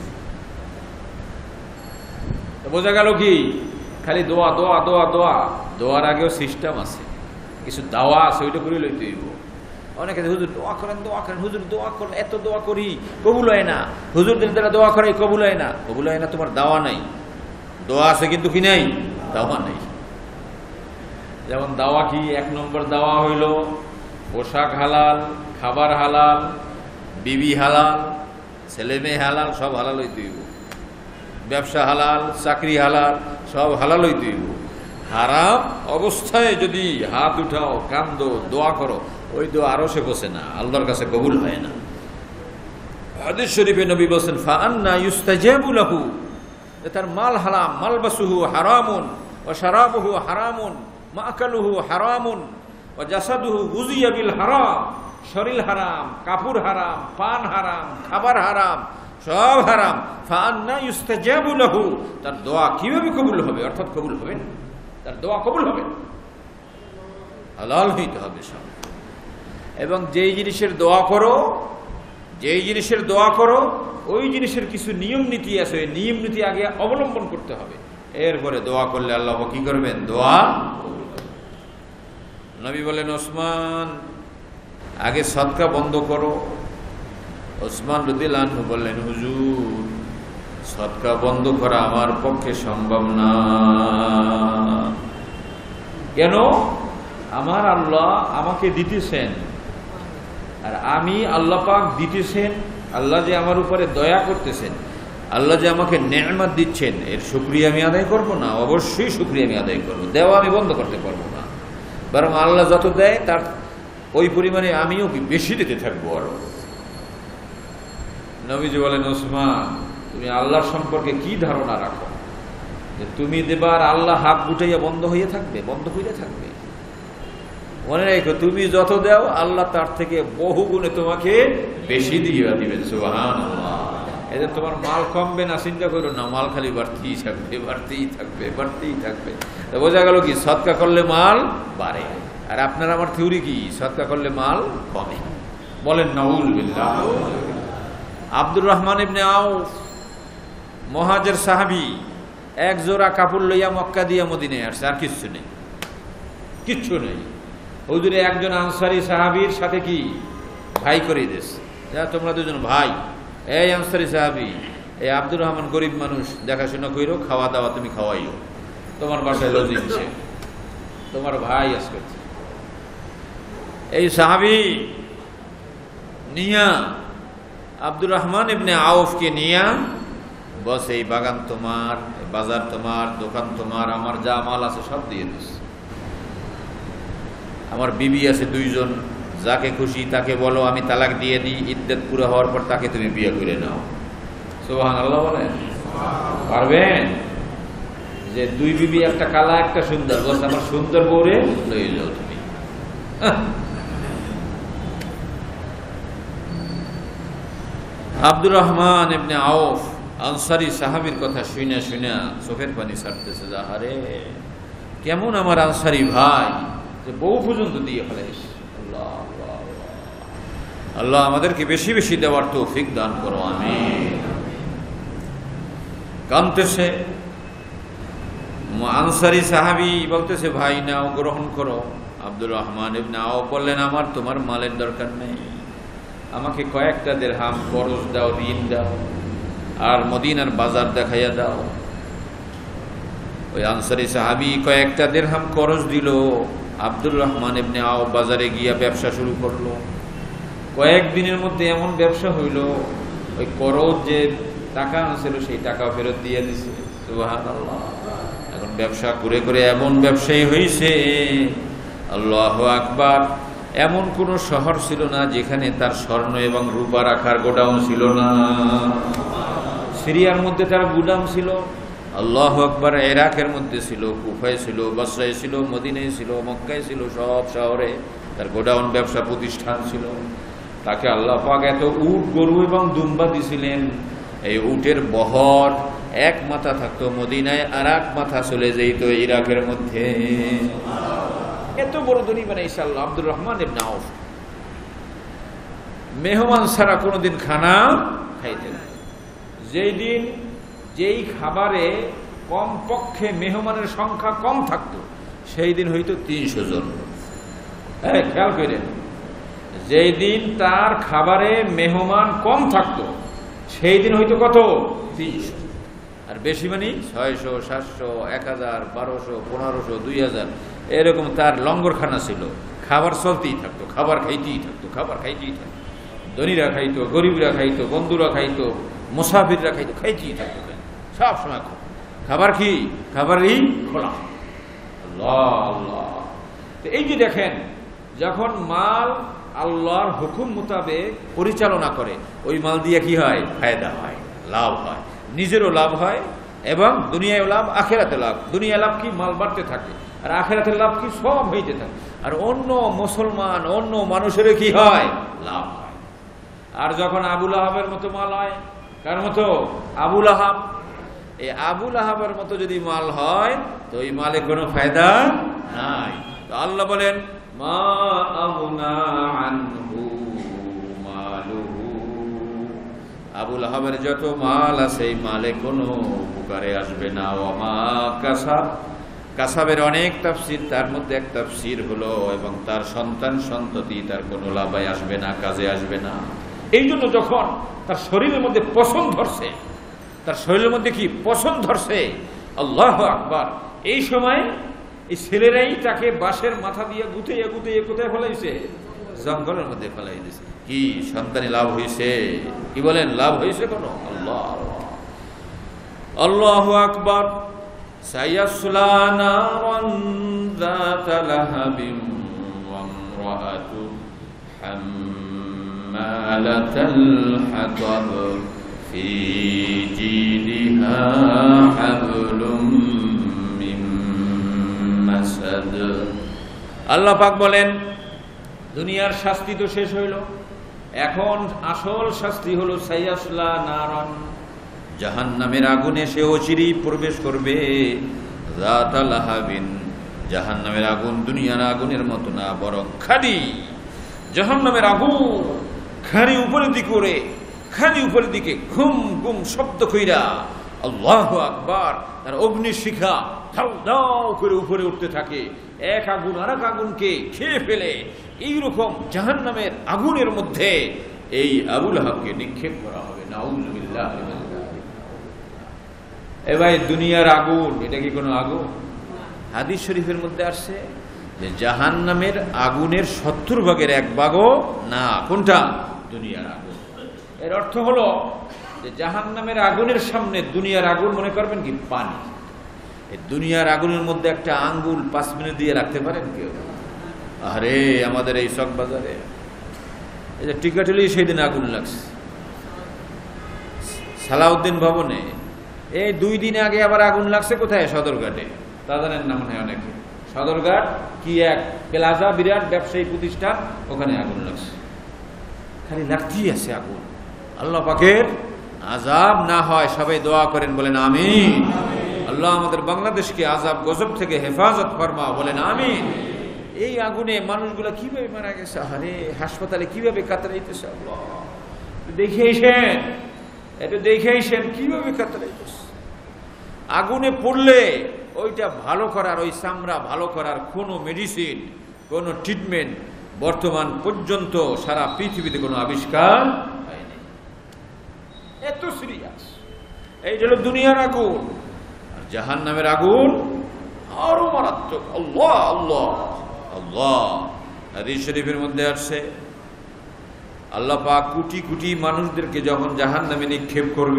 বোঝা গেল কি? খালি দোয়া দোয়া দোয়া দোয়া, দোয়ার আগেও সিস্টেম আছে, কিছু দাওয়া আছে, ওইটা করে লইতে হইব। অনেকে হুজুর দোয়া করেন, দোয়া করেন, হুজুর দোয়া করেন, এত দোয়া করি কবুল হয় না, হুজুরদের দ্বারা দোয়া করে কবুল হয় না। কবুল হয় না, তোমার দাওয়া নাই। দোয়া আছে কিন্তু কি নাই? দাওয়া নাই। যেমন দাওয়া কি? এক নম্বর দাওয়া হইল পোশাক হালাল, খাবার হালাল, বিবি হালাল, ছেলে মেয়ে হালাল, সব হালাল হইতে হইব। ব্যবসা হালাল, চাকরি হালাল, সব হালাল হইতে হইব। হারাম অবস্থায় যদি হাত উঠাও, কান্দো, দোয়া করো, ওই দোয়া আরো সে বসে না, আল্লাহর কাছে কবুল হয় না। হাদিস শরীফে নবী বলেন, ফাআন্না ইউস্তাজাবু লাহু, তার মাল হারাম, মালবাসুহু হারামুন, ওয়া শারাবুহু হারামুন, মাআকালুহু হারামুন, ওয়া জাসাদুহু গুযিয়া বিল হারাম। শরীর হারাম, কাপড় হারাম, পান হারাম, খাবার হারাম, সব হারাম। ফাআন্না ইউস্তাজাবু লাহু, তার দোয়া কিভাবে কবুল হবে? অর্থাৎ কবুল হবে না, তার দোয়া কবুল হবে না, হালাল হইতে হবে সব। এবং যেই জিনিসের দোয়া করো, যেই জিনিসের দোয়া করো, ওই জিনিসের কিছু নিয়ম নীতি আছে, ওই নিয়ম নীতি আগে অবলম্বন করতে হবে, এরপরে দোয়া করলে আল্লাহ কি করবেন? দোয়া। নবী বলেন, ওসমান, আগে সদকা বন্ধ করো। ওসমান রাদিয়াল্লাহু আনহু বললেন, হুজুর, সদকা বন্ধ করা আমার পক্ষে সম্ভব না। কেন? আমার আল্লাহ আমাকে দিতেছেন, আর আমি আল্লাহ পাক দিতেছেন, আল্লাহ যে আমার উপরে দয়া করতেছেন, আল্লাহ যে আমাকে নেয়ামত দিচ্ছেন, এর শুকরিয়া আমি আদায় করব না? অবশ্যই শুকরিয়া আমি আদায় করব। দেওয়া আমি বন্ধ করতে পারবো না, বরং আল্লাহ যত দেয় তার ওই পরিমাণে আমিও কি বেশি দিতে থাকবো আরো। নবীজি বলেন, ওসমান, তুমি আল্লাহর সম্পর্কে কি ধারণা রাখো যে তুমি দেবার আল্লাহ হাত গুটাইয়া বন্ধ হয়ে থাকবে, বন্ধ হইয়া থাকবে? মনে রেখো, তুমি যত দাও আল্লাহ তার থেকে বহু গুণে তোমাকে বেশি দিয়ে দিবেন। সুবহানাল্লাহ। এদের তোমার মাল কমবে না, চিন্তা করো না, মাল খালি বাড়তেই থাকবে, বাড়তেই থাকবে, বাড়তেই থাকবে। বোঝা গেল কি? সদকা করলে মাল বাড়ে, আর আপনার আমার থিওরি কি? সদকা করলে মাল কমে। বলেন নাউযুবিল্লাহ। আব্দুর রহমান ইবনে আউফ, মুহাজির সাহাবী, এক জোড়া কাপড় লইয়া মক্কা দিয়া মদিনায় আসছে, আর কিচ্ছু নেই, কিচ্ছু নেই। হুজুরে একজন আনসারী সাহাবীর সাথে কি ভাই করে দিয়েছে, যা তোমরা দুজন ভাই, এই আনসারী সাহাবী, এই আব্দুর রহমান গরিব মানুষ, দেখাশোনা কইরো, খাওয়া দাওয়া তুমি খাওয়াইও, তোমার বাসায় লজিং আছে, তোমার ভাই আজ করছে। এই সাহাবী নিয়া আব্দুর রহমান ইবনে আউফকে নিয়া বস, এই বাগান তোমার, বাজার তোমার, দোকান তোমার, আমার যা মাল আছে সব দিয়ে দিস। আমার বিবি আছে দুইজন, যাকে খুশি তাকে বলো আমি তালাক দিয়ে দিই, ইদ্যত পুরো হওয়ার পর তাকে তুমি বিয়ে করে নাও। সুবহানাল্লাহ বলেন, পারবেন? যে দুই বিবি, একটা কালা একটা সুন্দর, বস আমার সুন্দর বউরে লয়ে যাও তুমি। আব্দুর রহমান ইবনে আউফ আনসারী সাহাবীর কথা শুনে শুনে চোখের পানি ছাড়তেছে, আহারে কেমন আমার আনসারী ভাই, যে বউ পর্যন্ত দিয়ে ফেলাইছে। আল্লাহ আল্লাহ আল্লাহ আমাদেরকে বেশি বেশি দেওয়ার তৌফিক দান করো, আমিন। কাঁদতেছে আনসারী সাহাবী, বলতেছে ভাই নাও গ্রহণ করো। আব্দুর রহমান ইবনে আউফ বললেন, আমার তোমার মালের দরকার নেই, আমাকে কয়েকটা দিরহাম খরচ দাও, ঋণ দাও, আর মদিনার বাজার দেখাইয়া দাও। ওই আনসারী সাহাবী কয়েকটা দিরহাম খরচ দিল। আব্দুর রহমান ইবনে আউফ বাজারে গিয়া ব্যবসা শুরু করলো। কয়েকদিনের মধ্যে এমন ব্যবসা হইল, ওই খরচ যে টাকা আনছিল সেই টাকা ফেরত দিয়ে দিছে। সুবহানাল্লাহ। এখন ব্যবসা করে করে এমন ব্যবসায়ী হয়েছে, আল্লাহু আকবার। এমন কোন শহর ছিল না যেখানে তার স্বর্ণ এবং রূপা রাখার গোডাউন ছিল না। সিরিয়ার মধ্যে তার গুদাম ছিল, আল্লাহু আকবার। ইরাকের মধ্যে ছিল, কুফায় ছিল, বসরায় ছিল, মদিনায় ছিল, মক্কায় ছিল, সব শহরে তার গোডাউন ব্যবসা প্রতিষ্ঠান ছিল। তাকে আল্লাহ পাক এত উট, গরু এবং দুম্বা দিছিলেন, এই উটের বহর এক মাথা থাকতো মদিনায়, আর এক মাথা চলে যেত ইরাকের মধ্যে। এত বড় ধনী বানাইছে আল্লাহ। আব্দুর রহমান ইবনে আউফ মেহমান ছাড়া কোনোদিন খানা খাইতেন না। যেই দিন যেই খাবারে কম পক্ষে মেহমানের সংখ্যা কম থাকতো, সেই দিন হইতো তিনশো জন। হ্যাঁ, খেয়াল করেন, যেই দিন তার খাবারে মেহমান কম থাকতো সেই দিন হইতো কত? তিনশো। আর বেশি মানে ছয়শো, সাতশো, এক হাজার, বারোশো, পনেরোশো, দুই হাজার, এরকম তার লঙ্গরখানা ছিল। খাবার চলতেই থাকতো, খাবার খাইতেই থাকতো, খাবার খাইতেই থাকতো। ধনীরা খাইতো, গরিবরা খাইতো, বন্ধুরা খাইতো, মুসাফিররা খাইতো, খাইতেই থাকতো সব সময়। খাবার কি? খাবারই খোলা। আল্লাহ আল্লাহ। তো এই যে দেখেন, যখন মাল আল্লাহর হুকুম মোতাবেক পরিচালনা করে, ওই মাল দিয়ে কি হয়? ফায়দা হয়, লাভ হয়, নিজেরও লাভ হয় এবং দুনিয়ায় লাভ, আখেরাতে লাভ। দুনিয়া লাভ কি? মাল বাড়তে থাকে, আর আখেরাতের লাভ কি? সব হইতে থাকে। আর অন্য মুসলমান, অন্য মানুষের কি হয়? লাভ হয়। আর যখন আবুল আহাবের মতো মাল হয়, কার মতো? আবুল আহাব। এই আবুল আহাবের মতো যদি মাল হয়, তো ওই মালে কোনো ফায়দা নাই। তো আল্লাহ বলেন, মা আগনা আনহু মালুহু। আবুল আহাবের যত মাল আছে, এই মালে কোনো উপকারে আসবে না। ওমা কাসাব। কাসাবের অনেক তাফসীর, তার মধ্যে এক তাফসীর হলো, এবং তার সন্তান সন্ততি তার কোনো লাভে আসবে না, কাজে আসবে না। এই জন্য যখন তার শরীরের মধ্যে পছন্দ ধরছে, তার শরীরের মধ্যে কি পছন্দ ধরছে, আল্লাহু আকবার, এই সময় এই ছেলেরাই তাকে বাঁশের মাথা দিয়ে গুতাইয়া গুতাইয়া কোথায় ফেলাইছে? জঙ্গলের মধ্যে ফেলাই দিয়েছে। কি সন্তানে লাভ হয়েছে? কি বলেন, লাভ হয়েছে কোনো? আল্লাহ আল্লাহু আকবার। সায়াসলা নারান যাতা লাহাবিন ওয়া ইমরাআতু হাম্মালাতাল হাতাব ফি জিদিহা হাবলুম মিন মাসাদ। আল্লাহ পাক বলেন, দুনিয়ার শাস্তি তো শেষ হইল, এখন আসল শাস্তি হলো সায়াসলা নারান, জাহান্নামের আগুনে সে অচিরেই প্রবেশ করবে। যাতা লাহাবিন, জাহান্নামের আগুন দুনিয়ার আগুনের মতো না, বরং খালি জাহান্নামের আগুন খালি উপরের দিকে ওরে, খালি উপরের দিকে ঘুম ঘুম শব্দ কইরা, আল্লাহু আকবার, তার অগ্নিশিখা ধাউ ধাউ করে উপরে উঠতে থাকে। এক আগুন আর এক আগুনকে খেয়ে ফেলে। এইরকম জাহান্নামের আগুনের মধ্যে এই আবুল আহাবকে নিক্ষেপ করা হবে। নাউযুবিল্লাহ। এ ভাই, দুনিয়ার আগুন, এটা কি কোনো আগুন? হাদিস শরীফের মধ্যে আসছে যে জাহান্নামের আগুনের সত্তর ভাগের এক ভাগও না। কোনটা? দুনিয়ার আগুন। এর অর্থ হলো যে জাহান্নামের আগুনের সামনে দুনিয়ার আগুন মনে করবেন কি পানি। এই দুনিয়ার আগুনের মধ্যে একটা আঙ্গুল পাঁচ মিনিট দিয়ে রাখতে পারেন কেউ? আরে আমাদের এই চক বাজারে এই যে টিকাটুলি সেদিন আগুন লাগছে সালাউদ্দিন ভবনে, এই দুই দিন আগে আবার আগুন লাগছে কোথায়? সদরঘাটে। তা জানেন না মনে হয় অনেকে? সদরঘাট কি এক প্লাজা, বিরাট ব্যবসায়ী প্রতিষ্ঠান, ওখানে আগুন লাগছে। খালি লাগতেই আছে আগুন। আল্লাহ পাকের আযাব না হয় সবাই দোয়া করেন, বলেন আমিন। আল্লাহ আমাদের বাংলাদেশকে আযাব গজব থেকে হেফাজত ফরমা, বলেন আমিন। এই আগুনে মানুষগুলো কিভাবে মারা গেছে, আরে হাসপাতালে কিভাবে কাতরাইতেছে, আল্লাহ দেখে আইসেন, এটা দেখে আইসেন কিভাবে কাতরাইতেছে। আগুনে পড়লে ওইটা ভালো করার, ওই চামড়া ভালো করার কোনো মেডিসিন, কোনো ট্রিটমেন্ট বর্তমান পর্যন্ত সারা পৃথিবীতে কোনো আবিষ্কার হয়নি। এত সিরিয়াস। এই হলো দুনিয়ার আগুন। আর জাহান্নামের আগুন আরো মারাত্মক। আল্লাহ আল্লাহ আল্লাহ। হাদিস শরীফের মধ্যে আসছে, আল্লাহ পাক কোটি কোটি মানুষদেরকে যখন জাহান্নামে নিক্ষেপ করবে,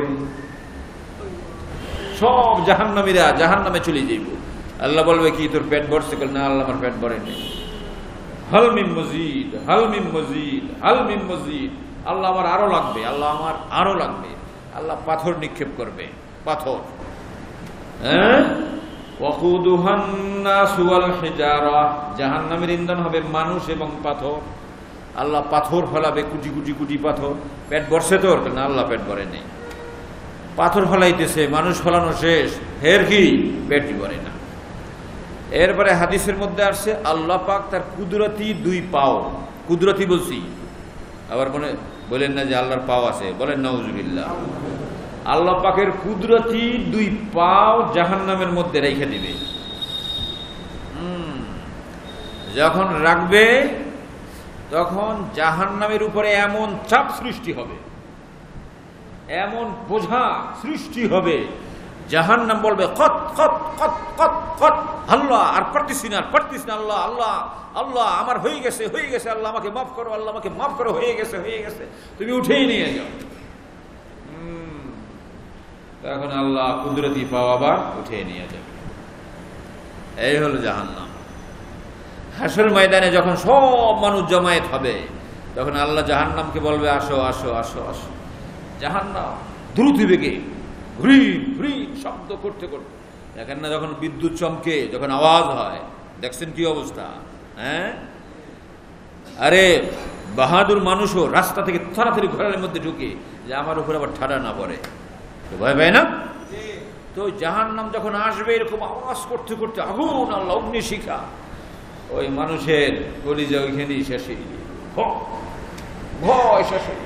সব জাহান্নামীরা জাহান্নামে চলে যাইব। আল্লাহ বলবে কি তোর পেট ভরছে? না আল্লাহ আমার পেট ভরে নেই। হাল মিন মজিদ, হাল মিন মজিদ, হাল মিন মজিদ। আল্লাহ আমার আরো লাগবে, আল্লাহ আমার আরো লাগবে। আল্লাহ পাথর নিক্ষেপ করবে, পাথর। হ্যাঁ, ওয়াকুদুহান নাসু ওয়াল হিজারা। জাহান্নামের ইন্ধন হবে মানুষ এবং পাথর। আল্লাহ পাথর ফলাবে, কোটি কোটি কোটি পাথর। পেট ভরছে তোর? না আল্লাহ পেট ভরে নেই। পাথর ফলাইতেছে, মানুষ ফলানো শেষ, হের কি পেটই ভরে না। এরপরে হাদিসের মধ্যে আসছে আল্লাহ পাক তার কুদরতি দুই পাও, কুদরতি বলছি, আবার মনে বলেন না যে আল্লাহর পাও আছে, বলেন নাউজুবিল্লাহ। আল্লাহ পাকের কুদরতি দুই পাও জাহান্নামের মধ্যে রেখে দিবে। যখন রাখবে তখন জাহান্নামের উপরে এমন চাপ সৃষ্টি হবে, এমন বোঝা সৃষ্টি হবে, জাহান্নাম বলবে কত কত কত কত কত, আল্লাহ আর পারতেছি না, পারতেছি না, আল্লাহ আল্লাহ আল্লাহ আমার হয়ে গেছে, হয়ে গেছে, আল্লাহ আমাকে মাফ করো, আল্লাহ আমাকে মাফ করো, হয়ে গেছে, হয়ে গেছে, তুমি উঠেই নিয়ে যাও। তখন আল্লাহ কুদরতি পাও আবার উঠে নিয়ে যাবে। এই হলো জাহান্নাম। হাসর ময়দানে যখন সব মানুষ জমায়েত হবে, তখন আল্লাহ জাহান্নামকে বলবে আসো আসো আসো আসো। জাহান্নাম দ্রুত বেগে ঘুরি ঘুরি শব্দ করতে করতে, দেখেন না যখন বিদ্যুৎ চমকে, যখন আওয়াজ হয়, দেখছেন কি অবস্থা? হ্যাঁ, আরে বাহাদুর মানুষও রাস্তা থেকে তাড়াতাড়ি ঘরের মধ্যে ঢুকে যে আমার উপর আবার ঠাডা না পড়ে, ভয় পায় না? তো জাহান্নাম যখন আসবে এরকম আওয়াজ করতে করতে, আগুন আল্লাহ অগ্নিশিখা, ওই মানুষের কলিজা ওইখানেই শেষ হয়ে গিয়ে ভয় শেষ হয়ে।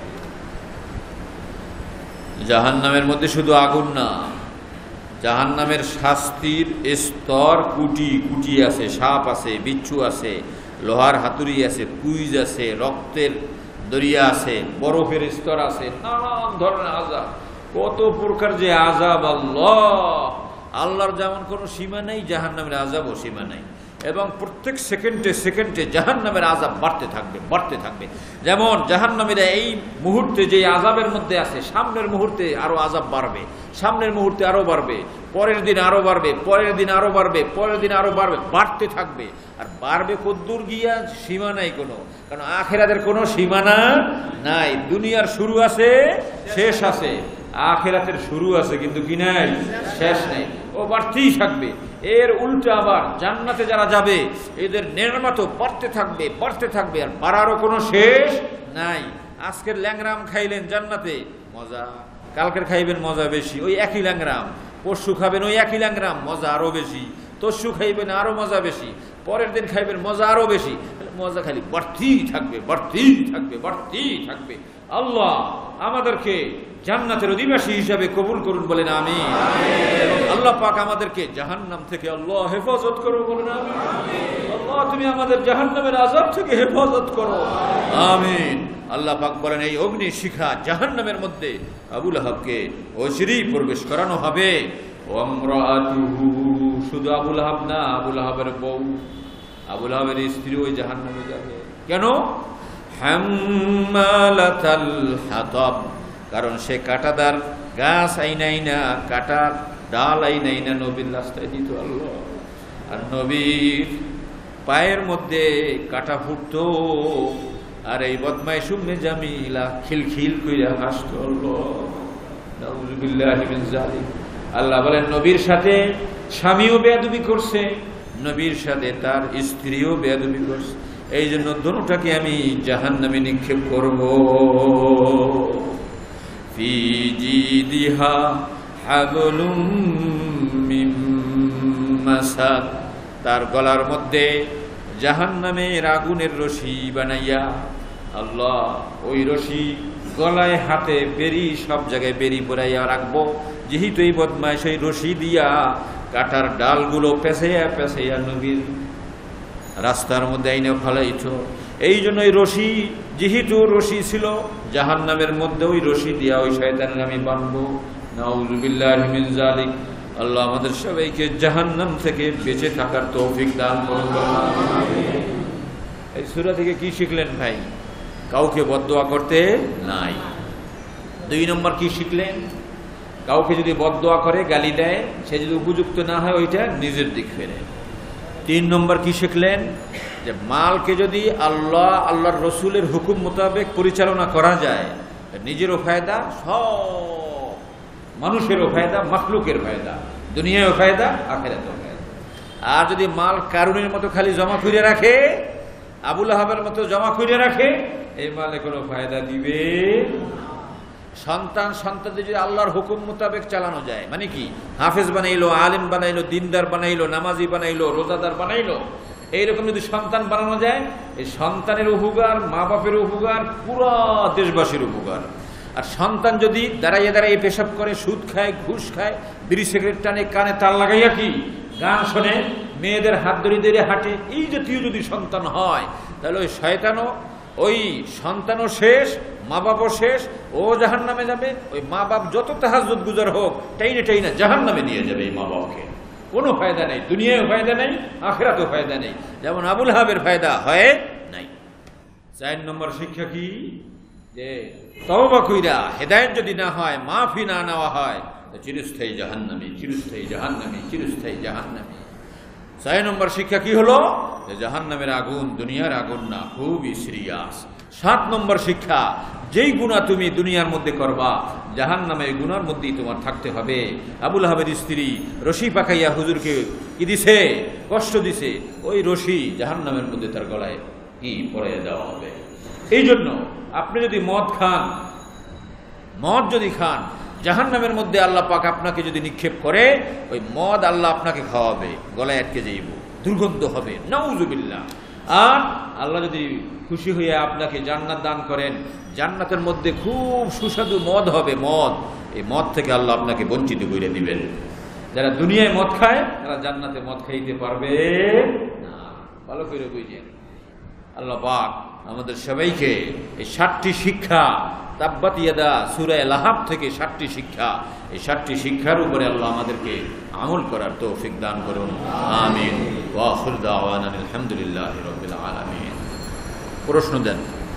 জাহান্নামের মধ্যে শুধু আগুন না, জাহান্নামের শাস্তির স্তর কুটি কুটি আছে, সাপ আছে, বিচ্ছু আছে, লোহার হাতুড়ি আছে, কুইজ আছে, রক্তের দরিয়া আছে, বরফের স্তর আছে, নানান ধরনের আযাব, কত প্রকার যে আযাব। আল্লাহ আল্লাহর যেমন কোনো সীমা নেই, জাহান্নামের আযাবও সীমা নেই। এবং প্রত্যেক সেকেন্ডে সেকেন্ডে জাহান্নামের আযাব বাড়তে থাকবে, বাড়তে থাকবে। যেমন জাহান্নামীরা এই মুহূর্তে যে আযাবের মধ্যে আছে, সামনের মুহূর্তে আরো আযাব বাড়বে, সামনের মুহূর্তে আরো বাড়বে, পরের দিন আরো বাড়বে, পরের দিন আরো বাড়বে, পরের দিন আরো বাড়বে, বাড়তে থাকবে। আর বাড়বে কদ্দূর গিয়া সীমা নাই কোনো, কারণ আখিরাতের কোনো সীমানা নাই। দুনিয়ার শুরু আছে, শেষ আছে, আখিরাতের শুরু আছে কিন্তু কি নাই, শেষ নেই, ও বাড়তেই থাকবে। এর উল্টা আবার জান্নাতে যারা যাবে, এদের নেয়ামত বাড়তে থাকবে, বাড়তে থাকবে, আর বাড়ারও কোনো শেষ নাই। আজকের ল্যাংরাম খাইলেন জান্নাতে, মজা, কালকের খাইবেন মজা বেশি, ওই একই ল্যাংরাম, পরশু খাবেন ওই একই ল্যাংরাম, মজা আরো বেশি, তরশু খাইবেন আরো মজা বেশি, পরের দিন খাইবেন মজা আরো বেশি, মজা খালি বাড়তেই থাকবে, বাড়তেই থাকবে, বাড়তেই থাকবে। আল্লাহ আমাদেরকে জান্নাতের অধিবাসী হিসাবে কবুল করুন, বলেন আমিন। এবং আল্লাহ পাক আমাদেরকে জাহান্নাম থেকে আল্লাহ হেফাজত করো, বলেন আমিন। আল্লাহ তুমি আমাদের জাহান্নামের আযাব থেকে হেফাজত করো, আমিন। আল্লাহ পাক বলেন এই অগ্নি শিখা জাহান্নামের মধ্যে আবু লাহাবকে অচিরেই প্রবেশ করানো হবে। ওয়ামরাআতুহু, শুধু আবু লাহাব না, আবু লাহাবের বউ, আবু লাহাবের স্ত্রী ওই জাহান্নামে যাবে। কেন? হাম্মালাতাল হাতাব, কারণ সে কাঁটাদার গাছ আইনাই না, কাঁটার ডাল আইনাই না নবীর রাস্তায় দিত আল্লাহ। আর নবীর পায়ের মধ্যে কাটা ফুটতো, আর এই বদমাইশ উম্মে জামিলা খিলখিল কইরা হাসতো। নাউযুবিল্লাহি মিন যালিক। আল্লাহ বলেন নবীর সাথে স্বামীও বেয়াদবি করছে, নবীর সাথে তার স্ত্রীও বেয়াদবি করছে, এই জন্য দুটোটাকে আমি জাহান্নামে নিক্ষেপ করব। ফি জিদিহা হাবলুম মিন মাসাদ, তার গলার মধ্যে জাহান্নামের আগুনের রশি বানাইয়া, আল্লাহ ওই রশি গলায় হাতে বেরি সব জায়গায় বেরি পরাইয়া রাখবো, যেহেতু এই বদমাইশ এই রশি দিয়া কাটার ডালগুলো পেঁচাইয়া পেঁচাইয়া নবীর রাস্তার মধ্যে আইনে ফালাইত। এই জন্য ওই রশি, যেহেতু রশি ছিল জাহান্নামের মধ্যে, ওই রশি দিয়া ওই শয়তানের আমি বানবো। নাউযুবিল্লাহি মিন যালিক। আল্লাহ আমাদের সবাইকে জাহান্নাম থেকে বেঁচে থাকার তৌফিক দান করুন। এই সূরা থেকে কি শিখলেন ভাই? কাউকে বদদোয়া করতে নাই। দুই নম্বর কি শিখলেন? কাউকে যদি বদদোয়া করে, গালি দেয়, সে যদি উপযুক্ত না হয় ওইটা নিজের দিক ফেরে। তিন নম্বর কি শিখলেন? যে মালকে যদি আল্লাহ আল্লাহর রসুলের হুকুম মোতাবেক পরিচালনা করা যায়, নিজেরও ফায়দা, সব মানুষেরও ফায়দা, মাখলুকের ফায়দা, দুনিয়ায়ও ফায়দা, আখিরাতেও ফায়দা। আর যদি মাল কারুনের মতো খালি জমা করে রাখে, আবুল আহাবের মতো জমা করে রাখে, এই মালে কোনো ফায়দা দিবে। সন্তান সন্তানদের যদি আল্লাহর হুকুম মোতাবেক চালানো যায়, মানে কি হাফেজ বানাইলো, আলেম বানাইলো, দিনদার বানাইলো, নামাজি বানাইলো, রোজাদার বানাইলো, এইরকম যদি সন্তান বানানো যায়, এই সন্তানের উপকার, মা বাপের উপকার, পুরো দেশবাসীর উপকার। আর সন্তান যদি দাঁড়াইয়ে দাঁড়াইয়ে পেশাব করে, সুদ খায়, ঘুষ খায়, বিড়ি সিগারেট টানে, কানে তার লাগাইয়া কি গান শোনে, মেয়েদের হাত ধরে ধরে হাঁটে, এই জাতীয় যদি সন্তান হয়, তাহলে ওই শয়তানও, ওই সন্তানও শেষ, মা বাপও শেষ, ও জাহান নামে যাবে। ওই মা বাপ যত তাহাজ্জুদ গুজার হোক, টাইনে টাইনে জাহান নামে নিয়ে যাবে এই মা বাপকে। কোনো ফায়দা নেই, দুনিয়ায় ফায়দা নেই, আখিরাতেও ফায়দা নেই, যেমন আবুল আহাবের ফায়দা হয় নাই। চার নম্বর শিক্ষা কি? যে তওবা কইরা হেদায়েত যদি না হয়, মাফি না নেওয়া হয়, তো চিরস্থায়ী জাহান্নামী, চিরস্থায়ী জাহান্নামী, চিরস্থায়ী জাহান্নামী। ছয় নম্বর শিক্ষা কি হলো? যে জাহান্নামের আগুন দুনিয়ার আগুন না, খুবই সিরিয়াস। সাত নম্বর শিক্ষা, যেই গুনাহ তুমি দুনিয়ার মধ্যে করবা, জাহান্নামে এই গুনার মধ্যেই তোমার থাকতে হবে। আবুল আহাবের স্ত্রী রশি পাকাইয়া হুজুরকে কি দিছে? কষ্ট দিছে। ওই রশি জাহান্নামের মধ্যে তার গলায় কি পরাইয়া দেওয়া হবে। এই জন্য আপনি যদি মদ খান, মদ যদি খান, জাহান্নামের মধ্যে আল্লাহ পাক আপনাকে যদি নিক্ষেপ করে, ওই মদ আল্লাহ আপনাকে খাওয়াবে, গলায় আটকে যাইব, দুর্গন্ধ হবে, নাউযুবিল্লাহ। আর আল্লাহ যদি খুশি হইয়া আপনাকে জান্নাত দান করেন, জান্নাতের মধ্যে খুব সুস্বাদু মদ হবে, মদ, এই মদ থেকে আল্লাহ আপনাকে বঞ্চিত করে দিবেন। যারা দুনিয়ায় মদ খায়, তারা জান্নাতে মদ খাইতে পারবে না। ভালো করে বুঝেন। আল্লাহ পাক আমাদের সবাইকে এই সাতটি শিক্ষা, তাব্বাত ইয়াদা সূরা লাহাব থেকে সাতটি শিক্ষা, এই সাতটি শিক্ষার উপরে আল্লাহ আমাদেরকে আমল করার তৌফিক দান করুন। আমিন। ওয়া আখিরু দাওয়ানা আলহামদুলিল্লাহি রাব্বিল আলামিন। প্রশ্ন দেন,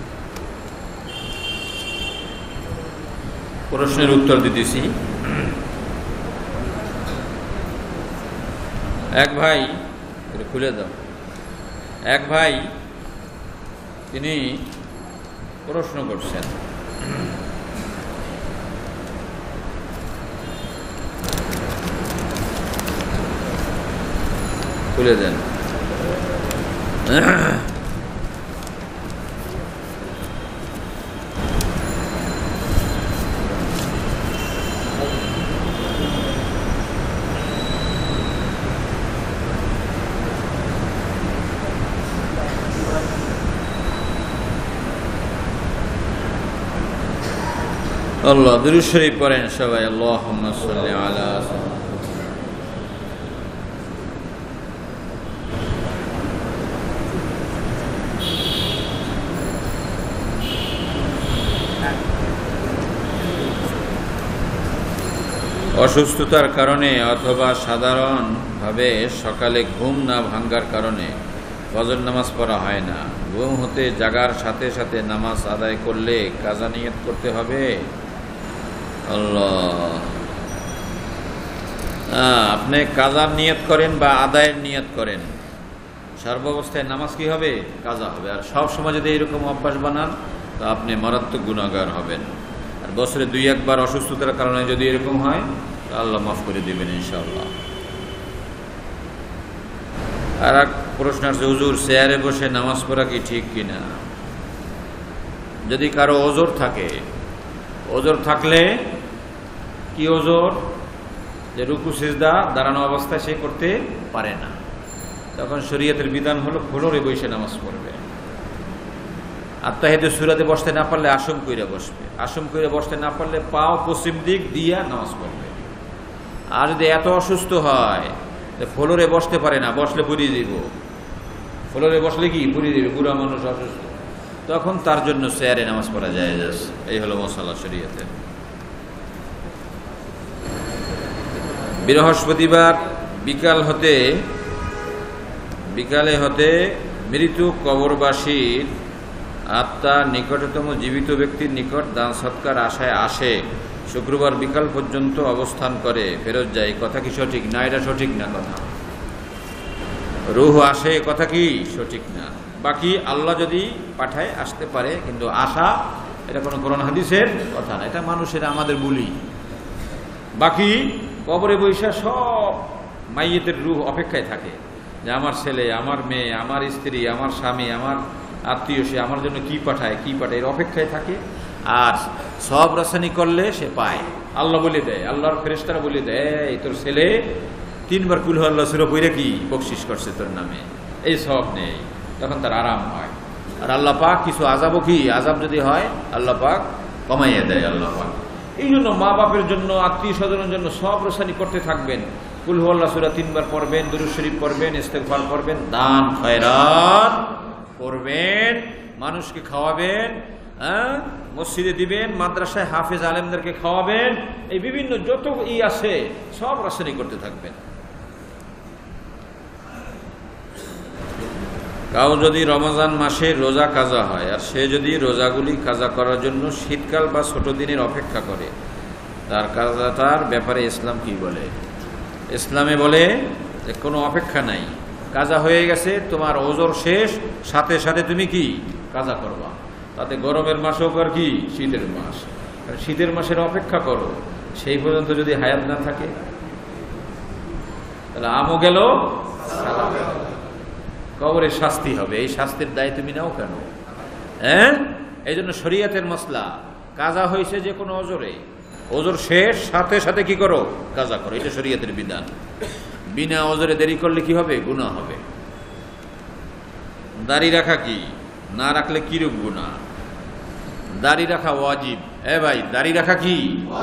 প্রশ্নের উত্তর দিতেছি। এক ভাই, খুলে দাও, এক ভাই তিনি প্রশ্ন করছেন, খুলে দেন। আল্লাহ দুরূদ শরীফ পড়েন সবাই। আল্লাহুম্মা সাল্লি আলা অসুস্থতার কারণে অথবা সাধারণভাবে সকালে ঘুম না ভাঙ্গার কারণে ফজর নামাজ পড়া হয় না, ঘুম হতে জাগার সাথে সাথে নামাজ আদায় করলে কাজা নিয়ত করতে হবে? আল্লাহ, আপনি কাজার নিয়ত করেন বা আদায়ের নিয়ত করেন, সর্বাবস্থায় নামাজ কি হবে? কাজা হবে। আর সব সময় যদি এরকম অভ্যাস বানান তো আপনি মারাত্মক গুনাহগার হবেন। আর বছরে দুই একবার অসুস্থতার কারণে যদি এরকম হয় তা আল্লাহ মাফ করে দেবেন ইনশাআল্লাহ। আর এক প্রশ্ন আছে, হুজুর চেয়ারে বসে নামাজ পড়া কি ঠিক কিনা? যদি কারো ওজর থাকে, ওজর থাকলে কি ওজর? যে রুকু সিজদা দাঁড়ানো অবস্থায় সে করতে পারে না, তখন শরীয়তের বিধান হলো ফ্লোরে বসে নামাজ পড়বে। আত্তাহিয়াতুস সূরাতে বসতে না পারলে আসম কইরা বসবে, আসম কইরা বসতে না পারলে পাও পশ্চিম দিক দিয়া নামাজ পড়বে। আর যদি এত অসুস্থ হয় ফ্লোরে বসতে পারে না, বসলে পুড়িয়ে দিব, ফ্লোরে বসলে কি পুড়িয়ে দিবে, বুড়া মানুষ অসুস্থ, তখন তার জন্য চেয়ারে নামাজ পড়া যায়। এই হলো মশালা শরীয়তের। বৃহস্পতিবার বিকাল হতে বিকালে হতে মৃত কবরবাসীর আত্মা নিকটতম জীবিত ব্যক্তির নিকট দান সৎকার আশায় আসে, শুক্রবার বিকাল পর্যন্ত অবস্থান করে ফেরত যায়। কথা কি সঠিক? না, এটা সঠিক না কথা। রূহ আসে কথা কি সঠিক না। বাকি আল্লাহ যদি পাঠায় আসতে পারে, কিন্তু আশা এটা কোনো কোরআন হাদিসের কথা না, এটা মানুষের আমাদের বলি। বাকি কবরে বৈশা সব মাইয়েতের রূহ অপেক্ষায় থাকে যে আমার ছেলে, আমার মেয়ে, আমার স্ত্রী, আমার স্বামী, আমার আত্মীয়, সে আমার জন্য কি পাঠায় কি পাঠায় এর অপেক্ষায় থাকে। আর সব রাসানি করলে সে পায়, আল্লাহ বলে দেয়, আল্লাহর ফেরেশতারা বলে দেয় তোর ছেলে তিনবার কুল হু আল্লাহ সূরা পড়ে কি বকশিশ করছে তোর নামে, এই সব নেই, তখন তার আরাম হয়। আর আল্লাহ পাক কিছু আযাবও কি আযাব যদি হয় আল্লাহ পাক কমাইয়া দেয় আল্লাহ পাক। এই জন্য মা বাপের জন্য, আত্মীয় স্বজনের জন্য সব রসানি করতে থাকবেন। কুল হু আল্লাহ সূরা তিনবার পড়বেন, দুরূদ শরীফ পড়বেন, ইস্তেগফার করবেন, দান খয়রাত করবেন, মানুষকে খাওয়াবেন, হ্যাঁ মসজিদে দিবেন, মাদ্রাসায় হাফেজ আলেমদেরকে খাওয়াবেন, এই বিভিন্ন যত ই আছে সব রসানি করতে থাকবেন। কাউ যদি রমজান মাসে রোজা কাজা হয় আর সে যদি রোজাগুলি কাজা করার জন্য শীতকাল বা ছোট দিনের অপেক্ষা করে, তার কাজাটার ব্যাপারে ইসলাম কি বলে? ইসলামে বলে যে কোনো অপেক্ষা নাই, কাজা হয়ে গেছে, তোমার ওজর শেষ, সাথে সাথে তুমি কি কাজা করবা। তাতে গরমের মাস হোক আর কি শীতের মাস, শীতের মাসের অপেক্ষা করো, সেই পর্যন্ত যদি হায়াত না থাকে তাহলে আমও গেল, কবরের শাস্তি হবে। এই শাস্তির দায় তুমি নাও কেন? হ্যাঁ, এই জন্য শরীয়তের মসলা, কাজা হয়েছে যে কোনো ওজরে, ওজর শেষ, সাথে সাথে কি করো কাজা করো, এটা শরীয়তের বিধান। বিনা ওজরে দেরি করলে কি হবে? গুনাহ হবে। দাড়ি রাখা কি, না রাখলে কিরূপ গুনাহ? দাড়ি রাখা ওয়াজিব। এ ভাই, দাড়ি রাখা কি?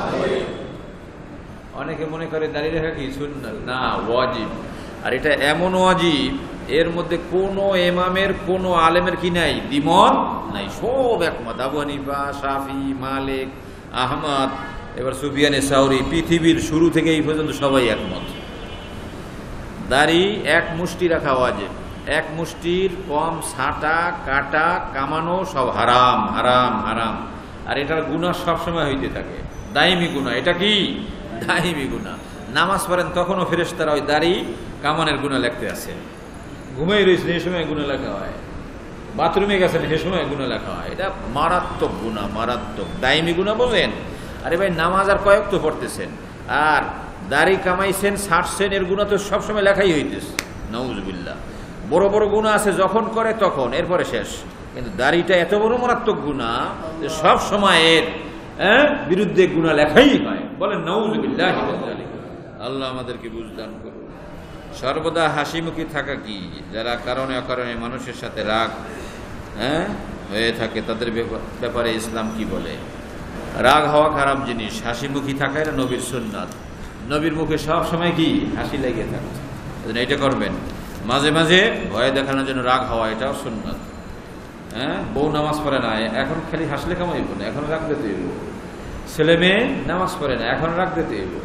অনেকে মনে করে দাড়ি রাখা কি সুন্নাত, না ওয়াজিব। আর এটা এমন ওয়াজিব, এর মধ্যে কোনো ইমামের কোনো আলেমের কি নাই, দ্বিমত নাই, সব একমত। আবু হানিফা, শাফি, মালিক, আহমদ, এবার সুফিয়ানে সাউরি, পৃথিবীর শুরু থেকে এই পর্যন্ত সবাই একমত। দাড়ি এক মুষ্টি রাখা ওয়াজিব, এক মুষ্টির কম ছাটা, কাটা, কামানো সব হারাম হারাম হারাম। আর এটার গুনাহ সবসময় হইতে থাকে, দাইমি গুনাহ। এটা কি দাইমি গুনাহ। নামাজ পড়েন তখনও ফেরেশতারা ওই দাড়ি কামানের গুনাহ লিখতে আছে। ঘুমিয়ে রয়েছেন এই সময় গুনাহ লেখা হয়, বাথরুমে গেছেন সে সময় গুনাহ লেখা হয়। এটা মারাত্মক গুনাহ, মারাত্মক দাইমি গুনাহ। বোঝেন? আরে ভাই, নামাজ আর কয়েক তো পড়তেছেন, আর দাড়ি কামাইছেন, ছাড়ছেন, এর গুনাহ তো সবসময় লেখাই হইতেছে। নাউজুবিল্লাহ। বড় বড় গুনাহ আছে যখন করে তখন, এরপরে শেষ। কিন্তু দাড়িটা এত বড় মারাত্মক গুনাহ যে সব সময় এর বিরুদ্ধে গুনাহ লেখাই হয়। বলেন নাউজুবিল্লাহ। আল্লাহ আমাদেরকে বুঝদান করুন। সর্বদা হাসিমুখী থাকা কি, যারা কারণে অকারণে মানুষের সাথে রাগ হ্যাঁ হয়ে থাকে, তাদের ব্যাপারে ইসলাম কি বলে? রাগ হওয়া খারাপ জিনিস, হাসিমুখী থাকা এটা নবীর সুন্নাত। নবীর মুখে সব সময় কি হাসি লেগে থাকে, এটা করবেন। মাঝে মাঝে ভয় দেখানোর জন্য রাগ হওয়া, এটাও সুন্নাত। হ্যাঁ, বউ নামাজ পড়ে না, এখন খালি হাসলে কামাইব না, এখন রাগ দিতে হইব। ছেলে মেয়ে নামাজ পড়ে না, এখন রাগ দিতে হইব।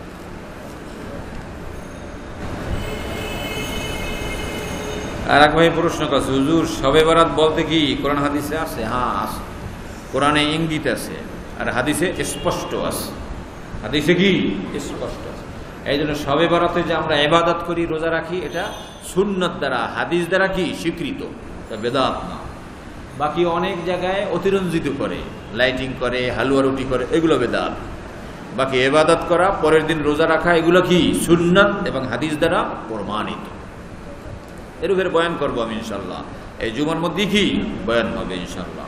আর এক ভাই প্রশ্ন করছে, হুজুর শবে বরাত বলতে কি কোরআন হাদিসে আছে? হ্যাঁ আছে, কোরআনে ইঙ্গিত আছে আর হাদিসে স্পষ্ট আছে। হাদিসে কি স্পষ্ট আছে। এই জন্য শবে বরাতে যে আমরা ইবাদত করি, রোজা রাখি, এটা সুন্নাত দ্বারা হাদিস দ্বারা কি স্বীকৃত, তা বেদাত না। বাকি অনেক জায়গায় অতিরঞ্জিত করে, লাইটিং করে, হালুয়া রুটি করে, এগুলো বেদাত। বাকি ইবাদত করা, পরের দিন রোজা রাখা, এগুলো কি সুন্নাত এবং হাদিস দ্বারা প্রমাণিত। এর উপরে বয়ান করবো আমি ইনশাল্লাহ, এই জুমার মধ্যে কি বয়ান হবে ইনশাল্লাহ।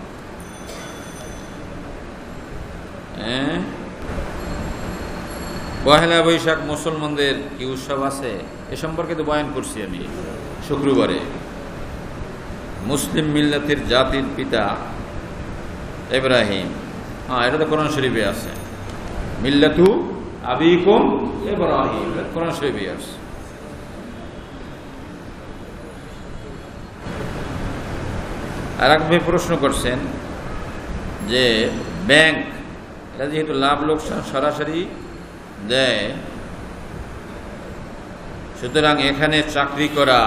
হ্যাঁ, পহেলা বৈশাখ মুসলমানদের কি উৎসব আছে এ সম্পর্কে তো বয়ান করছি আমি শুক্রবারে। মুসলিম মিল্লাতের জাতির পিতা ইব্রাহিম, হ্যাঁ এটা তো কোরআন শরীফে আছে, মিল্লাতু আবিকুম ইব্রাহিম, কোরআন শরীফে আছে। আর এক ভাই প্রশ্ন করছেন যে ব্যাংক এটা যেহেতু লাভ লোকসান সরাসরি দেয়, সুতরাং এখানে চাকরি করা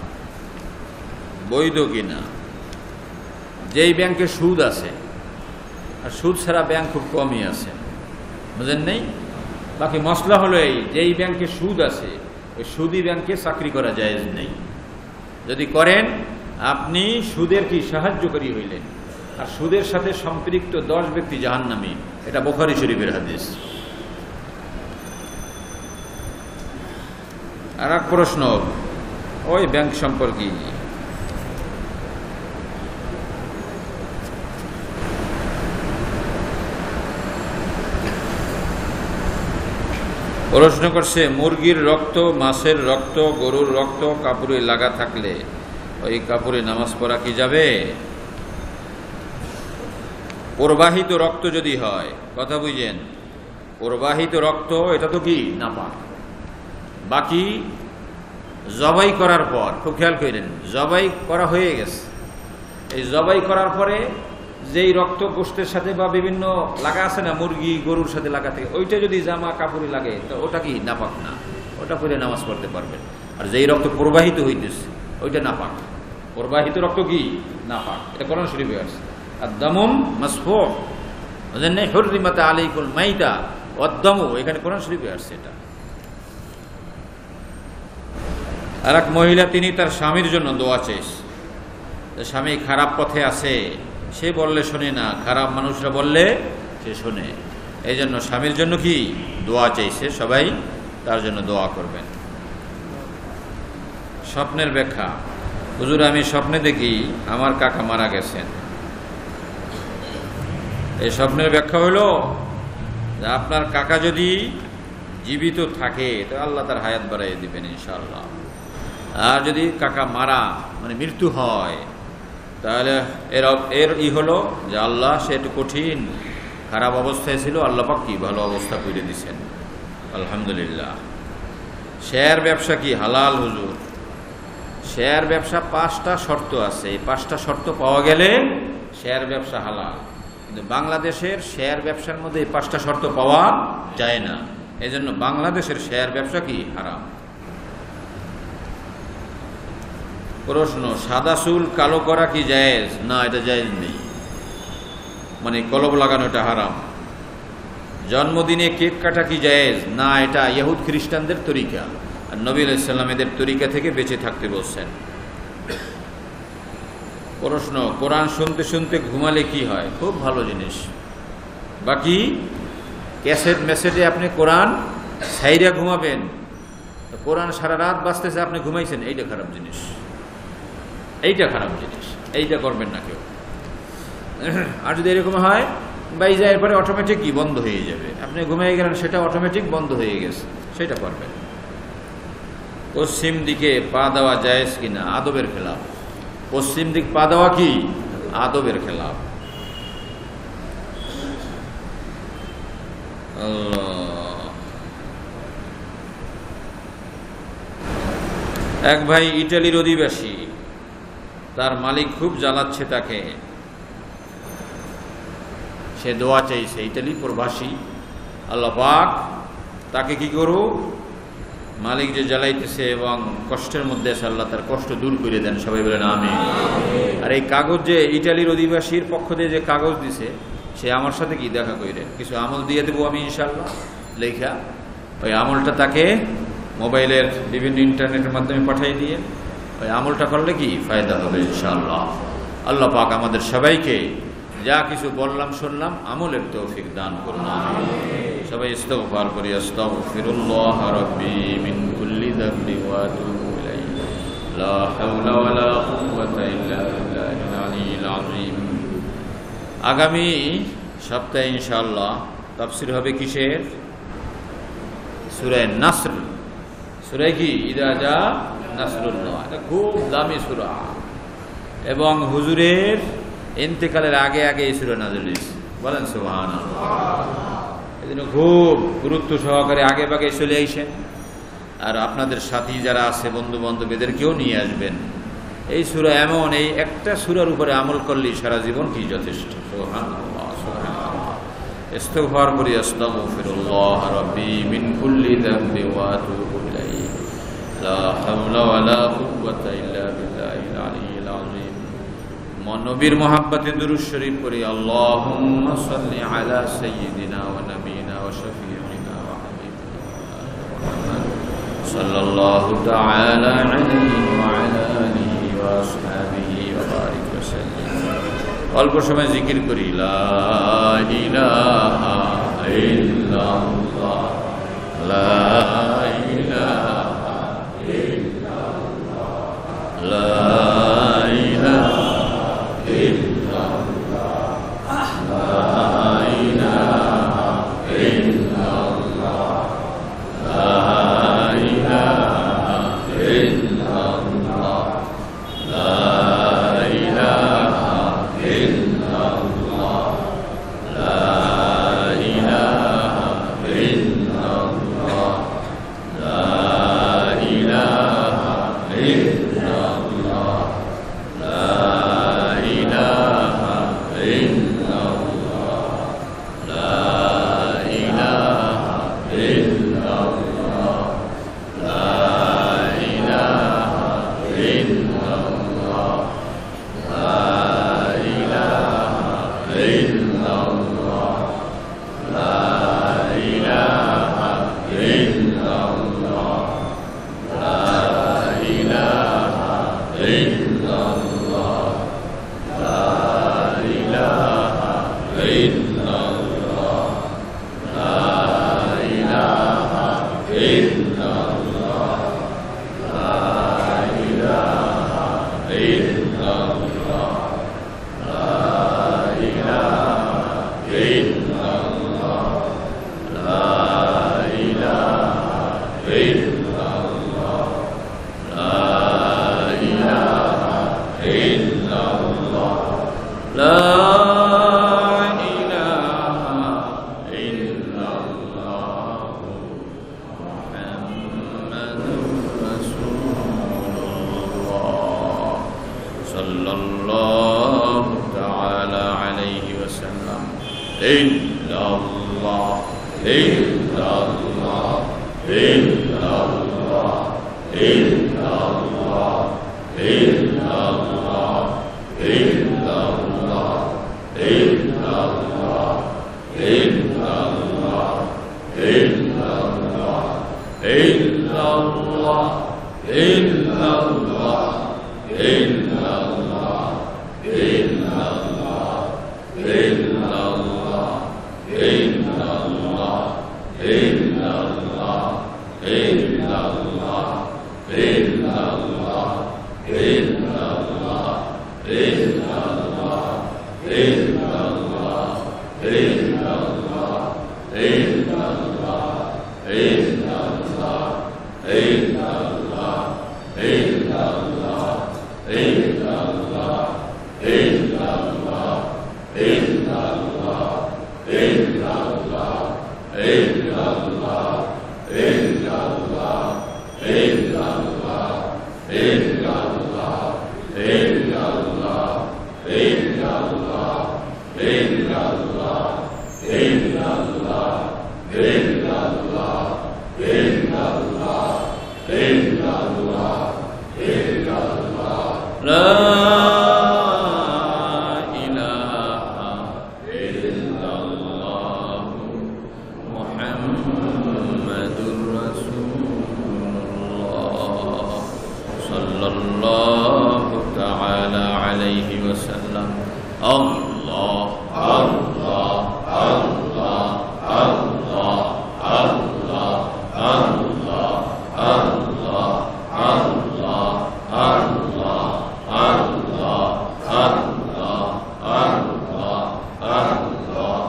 বৈধ কিনা। যেই ব্যাংকে সুদ আছে, আর সুদ ছাড়া ব্যাংক খুব কমই আছে, বুঝেন নেই। বাকি মশলা হলো এই, যেই ব্যাংকে সুদ আছে ওই সুদী ব্যাংকে চাকরি করা জায়েজ নেই। যদি করেন আপনি সুদের কি সাহায্যকারী হইলেন, আর সুদের সাথে সম্পৃক্ত দশ ব্যক্তি জাহান্নামী, এটা বুখারী শরীফের হাদিস। আর এক প্রশ্ন ওই ব্যাংক সম্পর্কে, প্রশ্ন করছে মুরগির রক্ত, মাছের রক্ত, গরুর রক্ত কাপড়ে লাগা থাকলে ওই কাপড়ে নামাজ পড়া কি যাবে? প্রবাহিত রক্ত যদি হয়, কথা বুঝেন, প্রবাহিত রক্ত এটা তো কি নাপাক। বাকি জবাই করার পর খুব খেয়াল করেন, জবাই করা হয়ে গেছে, এই জবাই করার পরে যেই রক্ত গোষ্ঠের সাথে বা বিভিন্ন লাগা আছে না, মুরগি গরুর সাথে লাগা থাকে, ওইটা যদি জামা কাপড়ে লাগে তো ওটা কি নাপাক না, ওটা পরে নামাজ পড়তে পারবেন। আর যেই রক্ত প্রবাহিত হইতেছে ওইটা নাপাক, প্রবাহিত রক্ত কি নাপাক, এটা কোরআন শরীফে আছে। আর দামুম মাসফুহ, বুঝেন না, হুররিমাত আলাইকুল মাইতা ওয়াদ-দামু, এখানে কোরআন শরীফে আছে এটা। আর এক মহিলা, তিনি তার স্বামীর জন্য দোয়া চাইছে, স্বামী খারাপ পথে আছে, সে বললে শোনে না, খারাপ মানুষরা বললে সে শোনে, এই জন্য স্বামীর জন্য কি দোয়া চাইছে, সবাই তার জন্য দোয়া করবেন। স্বপ্নের ব্যাখ্যা, হুজুর আমি স্বপ্নে দেখি আমার কাকা মারা গেছেন। এই স্বপ্নের ব্যাখ্যা হলো যে আপনার কাকা যদি জীবিত থাকে তো আল্লাহ তার হায়াত বাড়াইয়ে দিবেন ইনশাআল্লাহ। আর যদি কাকা মারা মানে মৃত্যু হয় তাহলে এর এর ই হলো যে আল্লাহ সে একটু কঠিন খারাপ অবস্থায় ছিল, আল্লাহ পাক কি ভালো অবস্থা করে দিচ্ছেন, আলহামদুলিল্লাহ। শেয়ার ব্যবসা কি হালাল হুজুর? শেয়ার ব্যবসা পাঁচটা শর্ত আছে, এই পাঁচটা শর্ত পাওয়া গেলে শেয়ার ব্যবসা হালাল। কিন্তু বাংলাদেশের শেয়ার ব্যবসার মধ্যে এই পাঁচটা শর্ত পাওয়া যায় না, এই জন্য বাংলাদেশের শেয়ার ব্যবসা কি হারাম। প্রশ্ন, সাদা চুল কালো করা কি জায়েজ? না, এটা জায়েজ নেই, মানে কলব লাগানো এটা হারাম। জন্মদিনে কেক কাটা কি জায়েজ? না, এটা ইহুদ খ্রিস্টানদের তরিকা, আর নবী আলাইহিস সালাম এদের তরিকা থেকে বেঁচে থাকতে বলছেন। প্রশ্ন, কোরআন শুনতে শুনতে ঘুমালে কি হয়? খুব ভালো জিনিস। বাকি ক্যাসেট মেসেজে আপনি কোরআন ছাইরা ঘুমাবেন, কোরআন সারা রাত বাজতেছে আপনি ঘুমাইছেন, এইটা খারাপ জিনিস, এইটা খারাপ জিনিস, এইটা করবেন না কেউ। আর যদি এরকম হয় বাইজা এরপরে অটোমেটিক কি বন্ধ হয়ে যাবে, আপনি ঘুমিয়ে গেলেন সেটা অটোমেটিক বন্ধ হয়ে গেছে, সেটা করবেন। পশ্চিম দিকে পা দেওয়া জায়েজ কিনা? আদবের খেলাফ। পশ্চিম দিক পা দেওয়া কি আদবের খেলাফ। এক ভাই ইটালির অধিবাসী, তার মালিক খুব জ্বালাচ্ছে তাকে, সে দোয়া চাইছে, ইটালি প্রবাসী, আল্লাহ পাক তাকে কি করো, মালিক যে জ্বালাইতেছে এবং কষ্টের মধ্যে আছে, আল্লাহ তার কষ্ট দূর করে দেন, সবাই বলেন আমিন। আর এই কাগজ যে ইটালির অধিবাসীর পক্ষ থেকে যে কাগজ দিছে, সে আমার সাথে কি দেখা করেন, কিছু আমল দিয়ে দেবো আমি ইনশাআল্লাহ লেখা, ওই আমলটা তাকে মোবাইলের বিভিন্ন ইন্টারনেটের মাধ্যমে পাঠিয়ে দিয়ে ওই আমলটা করলে কি ফায়দা হবে ইনশাআল্লাহ। আল্লাহ পাক আমাদের সবাইকে যা কিছু বললাম শুনলাম আমলের তৌফিক দান করুন। সবাই ইস্তিগফার করি, আস্তাগফিরুল্লাহ রাব্বি মিন কুল্লি যামবি ওয়া আতুবু ইলাইহি, লা হাওলা ওয়ালা কুওয়াতা ইল্লা বিল্লাহিল আলিয়্যিল আযীম। আগামী সপ্তাহে ইনশাআল্লাহ তাফসীর হবে কিসের? সূরা নাসর। সূরা কি? ইযা জা নাসরুল্লাহ। এটা খুব দামি সূরা এবং হুজুরের ইন্তেকালের আগে আগে এই সূরা নাযিল হয়েছে। বলেন সুবহানাল্লাহ। এজন্য খুব গুরুত্ব সহকারে আগে ভাগে চলে আইসেন, আর আপনাদের সাথী যারা আছে বন্ধু বান্ধব এদেরকেও নিয়ে আসবেন। এই সূরা এমন, এই একটা সূরার উপরে আমল করলেই সারা জীবন কি যথেষ্ট। সুবহানাল্লাহ সুবহানাল্লাহ। ইস্তিগফার করি, আস্তাগফিরুল্লাহ রাব্বি মিন কুল্লি যামবি ওয়া আতুবু ইলাইহি, লা হাওলা ওয়ালা কুওয়াতা ইল্লা বিল্লাহিল আলিয়্যিল আযীম। নবীর মহব্বতে দুরূদ শরীফ পড়ি। আল্লাহুম্মা সাল্লি আলা সাইয়্যিদিনা ওয়া নাবিয়িনা ওয়া শাফিঈনা ওয়া হাবিবিনা মুহাম্মদ সাল্লাল্লাহু তাআলা আলাইহি ওয়া আলা আলিহি ওয়া আসহাবিহি ওয়া বারিক ওয়া সাল্লিম। অল্প সময় জিকির করি, লা ইলাহা ইল্লাল্লাহ, লা ইলাহা ইল্লাল্লাহ, লা عليه وسلم الله الله الله الله الله الله الله الله الله الله الله الله الله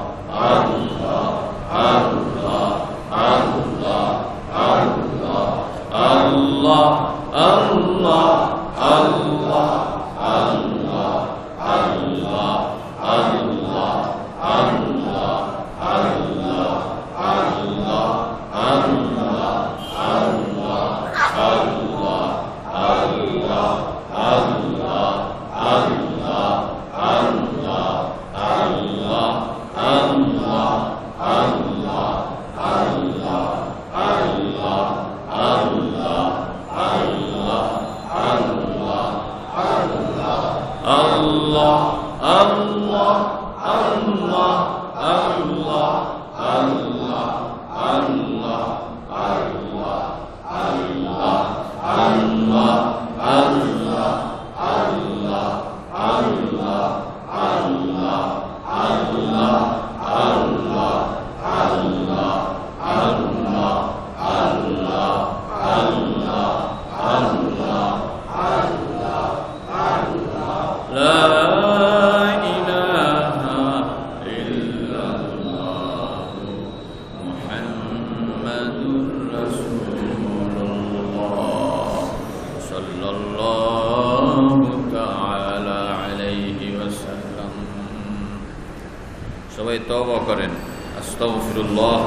সবাই তওবা করেন আস্তাগফিরুল্লাহ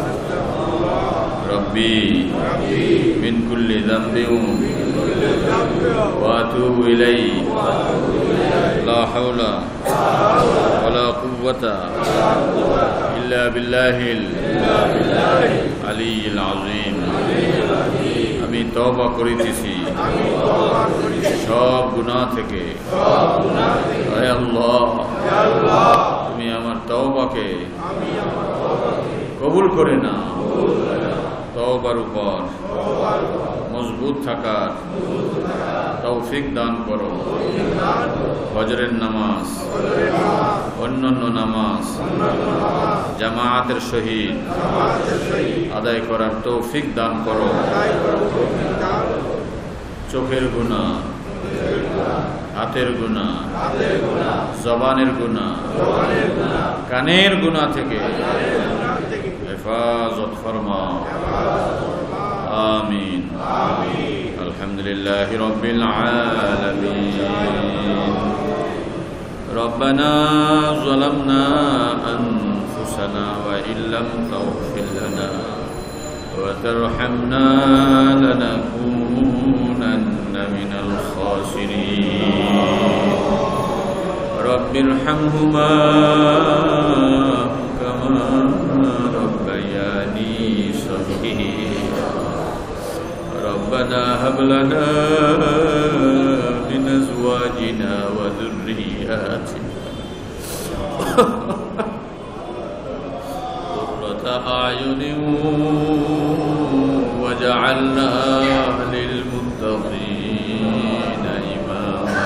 রব্বি মিন কুল্লি যামবিন ওয়া আতুবু ইলাইহি লা হাওলা ওয়ালা কুওয়াতা ইল্লা বিল্লাহিল আলিয়্যিল আযীম। আমি তওবা করিতেছি সব গুনাহ থেকে। হে আল্লাহ, তুমি আমার তওবাকে কবুল করে না। তওবার উপর মজবুত থাকার তৌফিক দান করো। ফজরের নামাজ, অন্যান্য নামাজ জামায়াতের সহিত আদায় করার তৌফিক দান করো। চোখের গুনাহ, হাতের গুনাহ, জবানের গুনাহ, কানের গুনাহ থেকে হেফাজত ফরমাও। আমিন। আলহামদুলিল্লাহি রাব্বিল আলামিন। রব্বানা যালামনা আনফুসানা ওয়া ইল্লাম তাগফির লানা ওয়া তারহামনা লানাকুনান্না মিনাল খাসিরিন। রব্বিরহামহুমা কামা রব্বায়ানি সগীরা। রব্বানা হাব লানা মিন আজওয়াজিনা ওয়া যুররিয়াতিনা কুররাতা আয়ুনিন ওয়াজআলনা লিল মুত্তাকিনা ইমামা।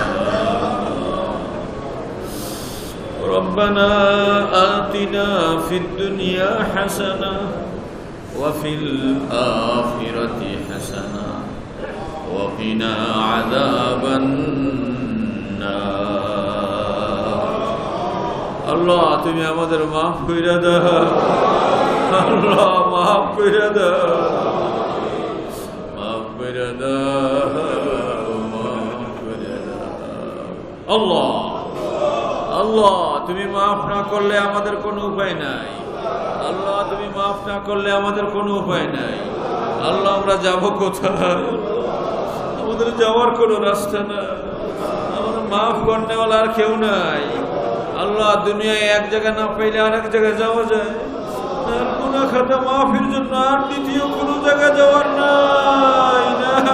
ربنا آتنا في الدنيا حسنة وفي الآخرة حسنة وقنا عذاب النار। الله তুমি আমাদের মাফ কইরা দাও। আল্লাহ মাফ কইরা দাও, মাফ কইরা দাও, মাফ কইরা দাও। আল্লাহ আল্লাহ তুমি মাফ না করলে আমাদের কোনো উপায় নাই। আল্লাহ তুমি মাফ না করলে আমাদের কোনো উপায় নাই। আল্লাহ আমরা যাব কোথায়? আমাদের যাওয়ার কোনো রাস্তা নাই। আমাদের মাফ করনেওয়ালা আর কেউ নাই। আল্লাহ দুনিয়ায় এক জায়গায় না পাইলে আরেক জায়গায় যাওয়া যায়। গুনাহ খাতা মাফের জন্য আর দ্বিতীয় কোনো জায়গায় যাওয়ার নাই।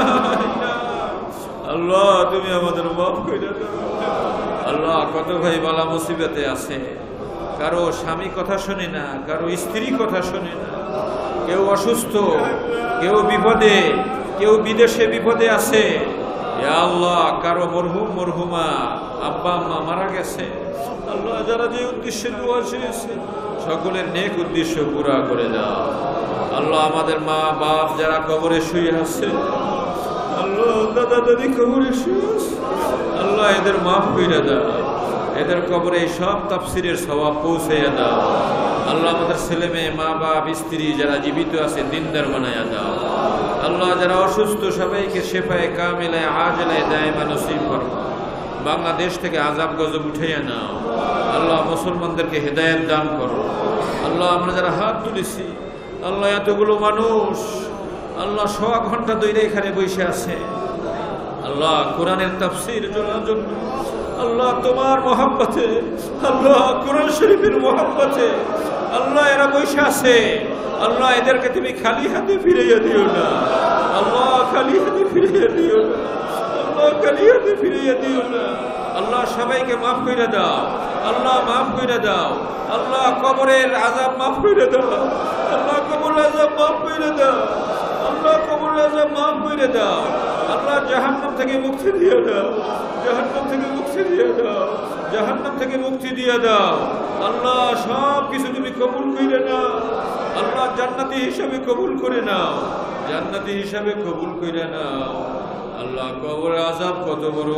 আল্লাহ তুমি আমাদের মাফ করে দাও। আল্লাহ কত ভাই বালা মুসিবতে আছে, কারো স্বামী কথা শোনে না, কারো স্ত্রী কথা শোনে না, কেউ অসুস্থ, কেউ বিপদে, কেউ বিদেশে বিপদে আছে। ইয়া আল্লাহ কারো মরহুম মরহুমা আব্বা আম্মা মারা গেছে, আল্লাহ যারা যে উদ্দেশ্যে দোয়া চেয়েছে সকলের নেক উদ্দেশ্য পুরা করে দাও। আল্লাহ আমাদের মা বাপ যারা কবরে শুয়ে আছে, আল্লাহ দাদা দাদি কবরে শুয়ে আছে, আল্লাহ এদের মাফ করে দাও, এদের কবরে সব তাফসিরের সওয়াব পৌঁছাইয়া দাও। আল্লাহ আমাদের ছেলে মেয়ে মা বাপ স্ত্রী যারা জীবিত আছে দিনদার বানাইয়া দাও। আল্লাহ যারা অসুস্থ সবাইকে শেফায়ে কামিলায় আজলায় দায়মা নসিব করো। বাংলাদেশ থেকে আযাব গজব উঠাইয়া নাও। আল্লাহ মুসলমানদেরকে হেদায়েত দান করো। আল্লাহ আমরা যারা হাত তুলেছি, আল্লাহ এতগুলো মানুষ আল্লাহ সোয়া ঘন্টা ধরে এখানে বসে আছে, আল্লাহ কোরআনের তাফসীর জানার জন্য, আল্লাহ তোমার মহব্বতে, আল্লাহ কোরআন শরীফের মহব্বতে আল্লাহ এরা বসে আছে। আল্লাহ এদেরকে তুমি খালি হাতে ফিরিয়ে দিও না, আল্লাহ খালি হাতে ফিরিয়ে দিও না, আল্লাহ খালি হাতে ফিরিয়ে দিও না। আল্লাহ সবাইকে মাফ করে দাও, আল্লাহ মাফ করে দাও। আল্লাহ কবরের আযাব মাফ করে দাও, আল্লাহ কবরের আযাব মাফ করে দাও, আল্লাহ কবরের আযাব মাফ করে দাও। আল্লাহ জাহান্নাম থেকে মুক্তি দিয়ে দাও, জাহান্নাম থেকে মুক্তি দিয়ে দাও, জাহান্নাম থেকে মুক্তি দিয়ে দাও। আল্লাহ সব কিছু তুমি কবুল করে নাও, আল্লাহ জান্নাতি হিসাবে কবুল করে নাও, জান্নাতি হিসাবে কবুল করে নাও। আল্লাহ কবরের আযাব কত বড়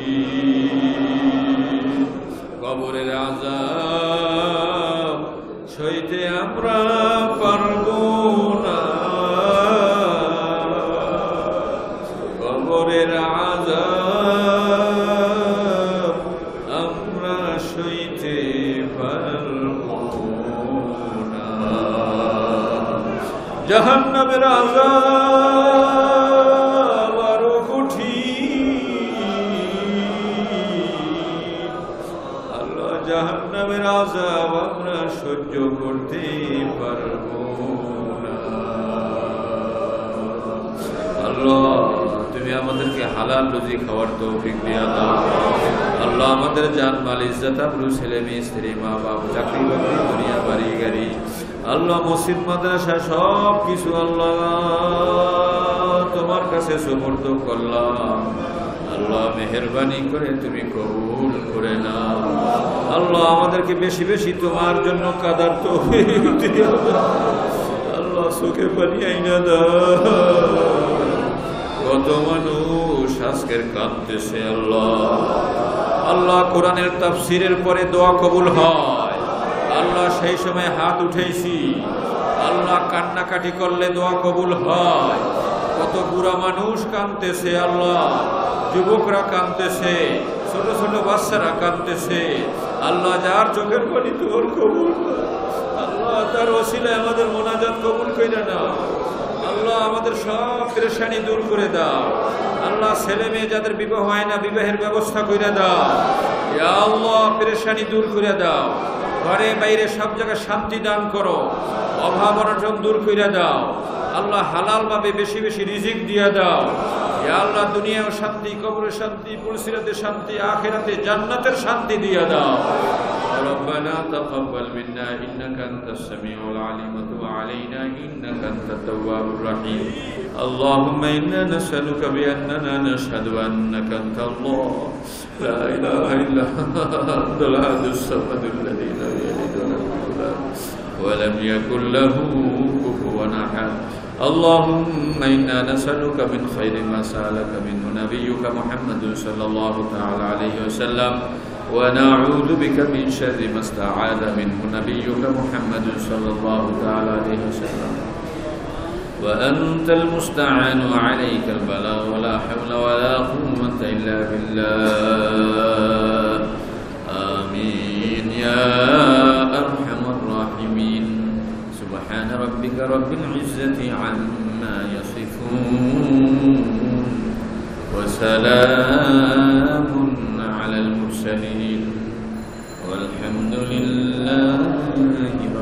কঠিন, কবরের আযাব সইতে আমরা পারবো না, কবরের আযাব আমরা সইতে পারবো না, জাহান্নামের আযাব আরো কঠিন। আল্লাহ জাহান্নামের আযাব আমরা সহ্য করতে পারবো না। আল্লাহ তুমি আমাদেরকে হালাল রুজি খাওয়ার তৌফিক দিয়া দাও। আল্লাহ আমাদের জান মাল ইজ্জত আবরু ছেলে মেয়ে স্ত্রী মা বাপ চাকরি বাকরি দুনিয়া বাড়ি গাড়ি আল্লাহ মসজিদ মাদ্রাসা সব কিছু আল্লাহ তোমার কাছে সুপর্দ করলাম। আল্লাহ মেহেরবানি করে তুমি কবুল করে নাও। আল্লাহ আমাদেরকে বেশি বেশি তোমার জন্য কাদার তৌফিক দিও। আল্লাহ চোখে পানি আইনা দাও। কত মানুষ আজকের কাঁদতেছে আল্লাহ। আল্লাহ কোরআনের তাফসীরের পরে দোয়া কবুল হয়। আল্লাহ সেই সময় হাত উঠেছি, আল্লাহ কান্নাকাটি করলে দোয়া কবুল হয়। কত বুড়া মানুষ কাঁদতেছে আল্লাহ, যুবকরা কাঁদতেছে, ছোট ছোট বাচ্চারা কাঁদতেছে। আল্লাহ যার চোখের পানি তোর কবুল, আল্লাহ তার ওসিলায় আমাদের মোনাজাত কবুল কইরা নাও। আল্লাহ আমাদের সব পেরেশানি দূর করে দাও। আল্লাহ ছেলে মেয়ে যাদের বিবাহ হয় না বিবাহের ব্যবস্থা করে দাও। ইয়া আল্লাহ পেরেশানি দূর করে দাও। ঘরে বাইরে সব জায়গায় শান্তি দান করো। অভাব অনটন দূর করে দাও। আল্লাহ হালাল ভাবে বেশি বেশি রিজিক দিয়ে দাও। ইয়া আল্লাহ দুনিয়াও শান্তি, কবরে শান্তি, পুলসিরাতে শান্তি, আখিরাতে জান্নাতের শান্তি দিয়ে দাও। ربنا تقبل منا إنك أنت السميع العليم وتب علينا إنك أنت التواب الرحيم. اللهم إنا نسألك بأننا نشهد أنك أنت الله لا إله إلا أنت الأحد الصمد الذي لم يلد ولم يولد ولم يكن له كفوا أحد. اللهم إنا نسألك من خير ما سألك منه نبيك محمد صلى الله تعالى عليه وسلم ونعوذ بك من شر ما استعاذ منه نبيك محمد صلى الله تعالى عليه وسلم وأنت المستعان وعليك البلاغ ولا حول ولا قوة إلا بالله. آمين يا أرحم الراحمين. سبحان ربك رب العزة عما يصفون وسلام على المرسلين والحمد لله.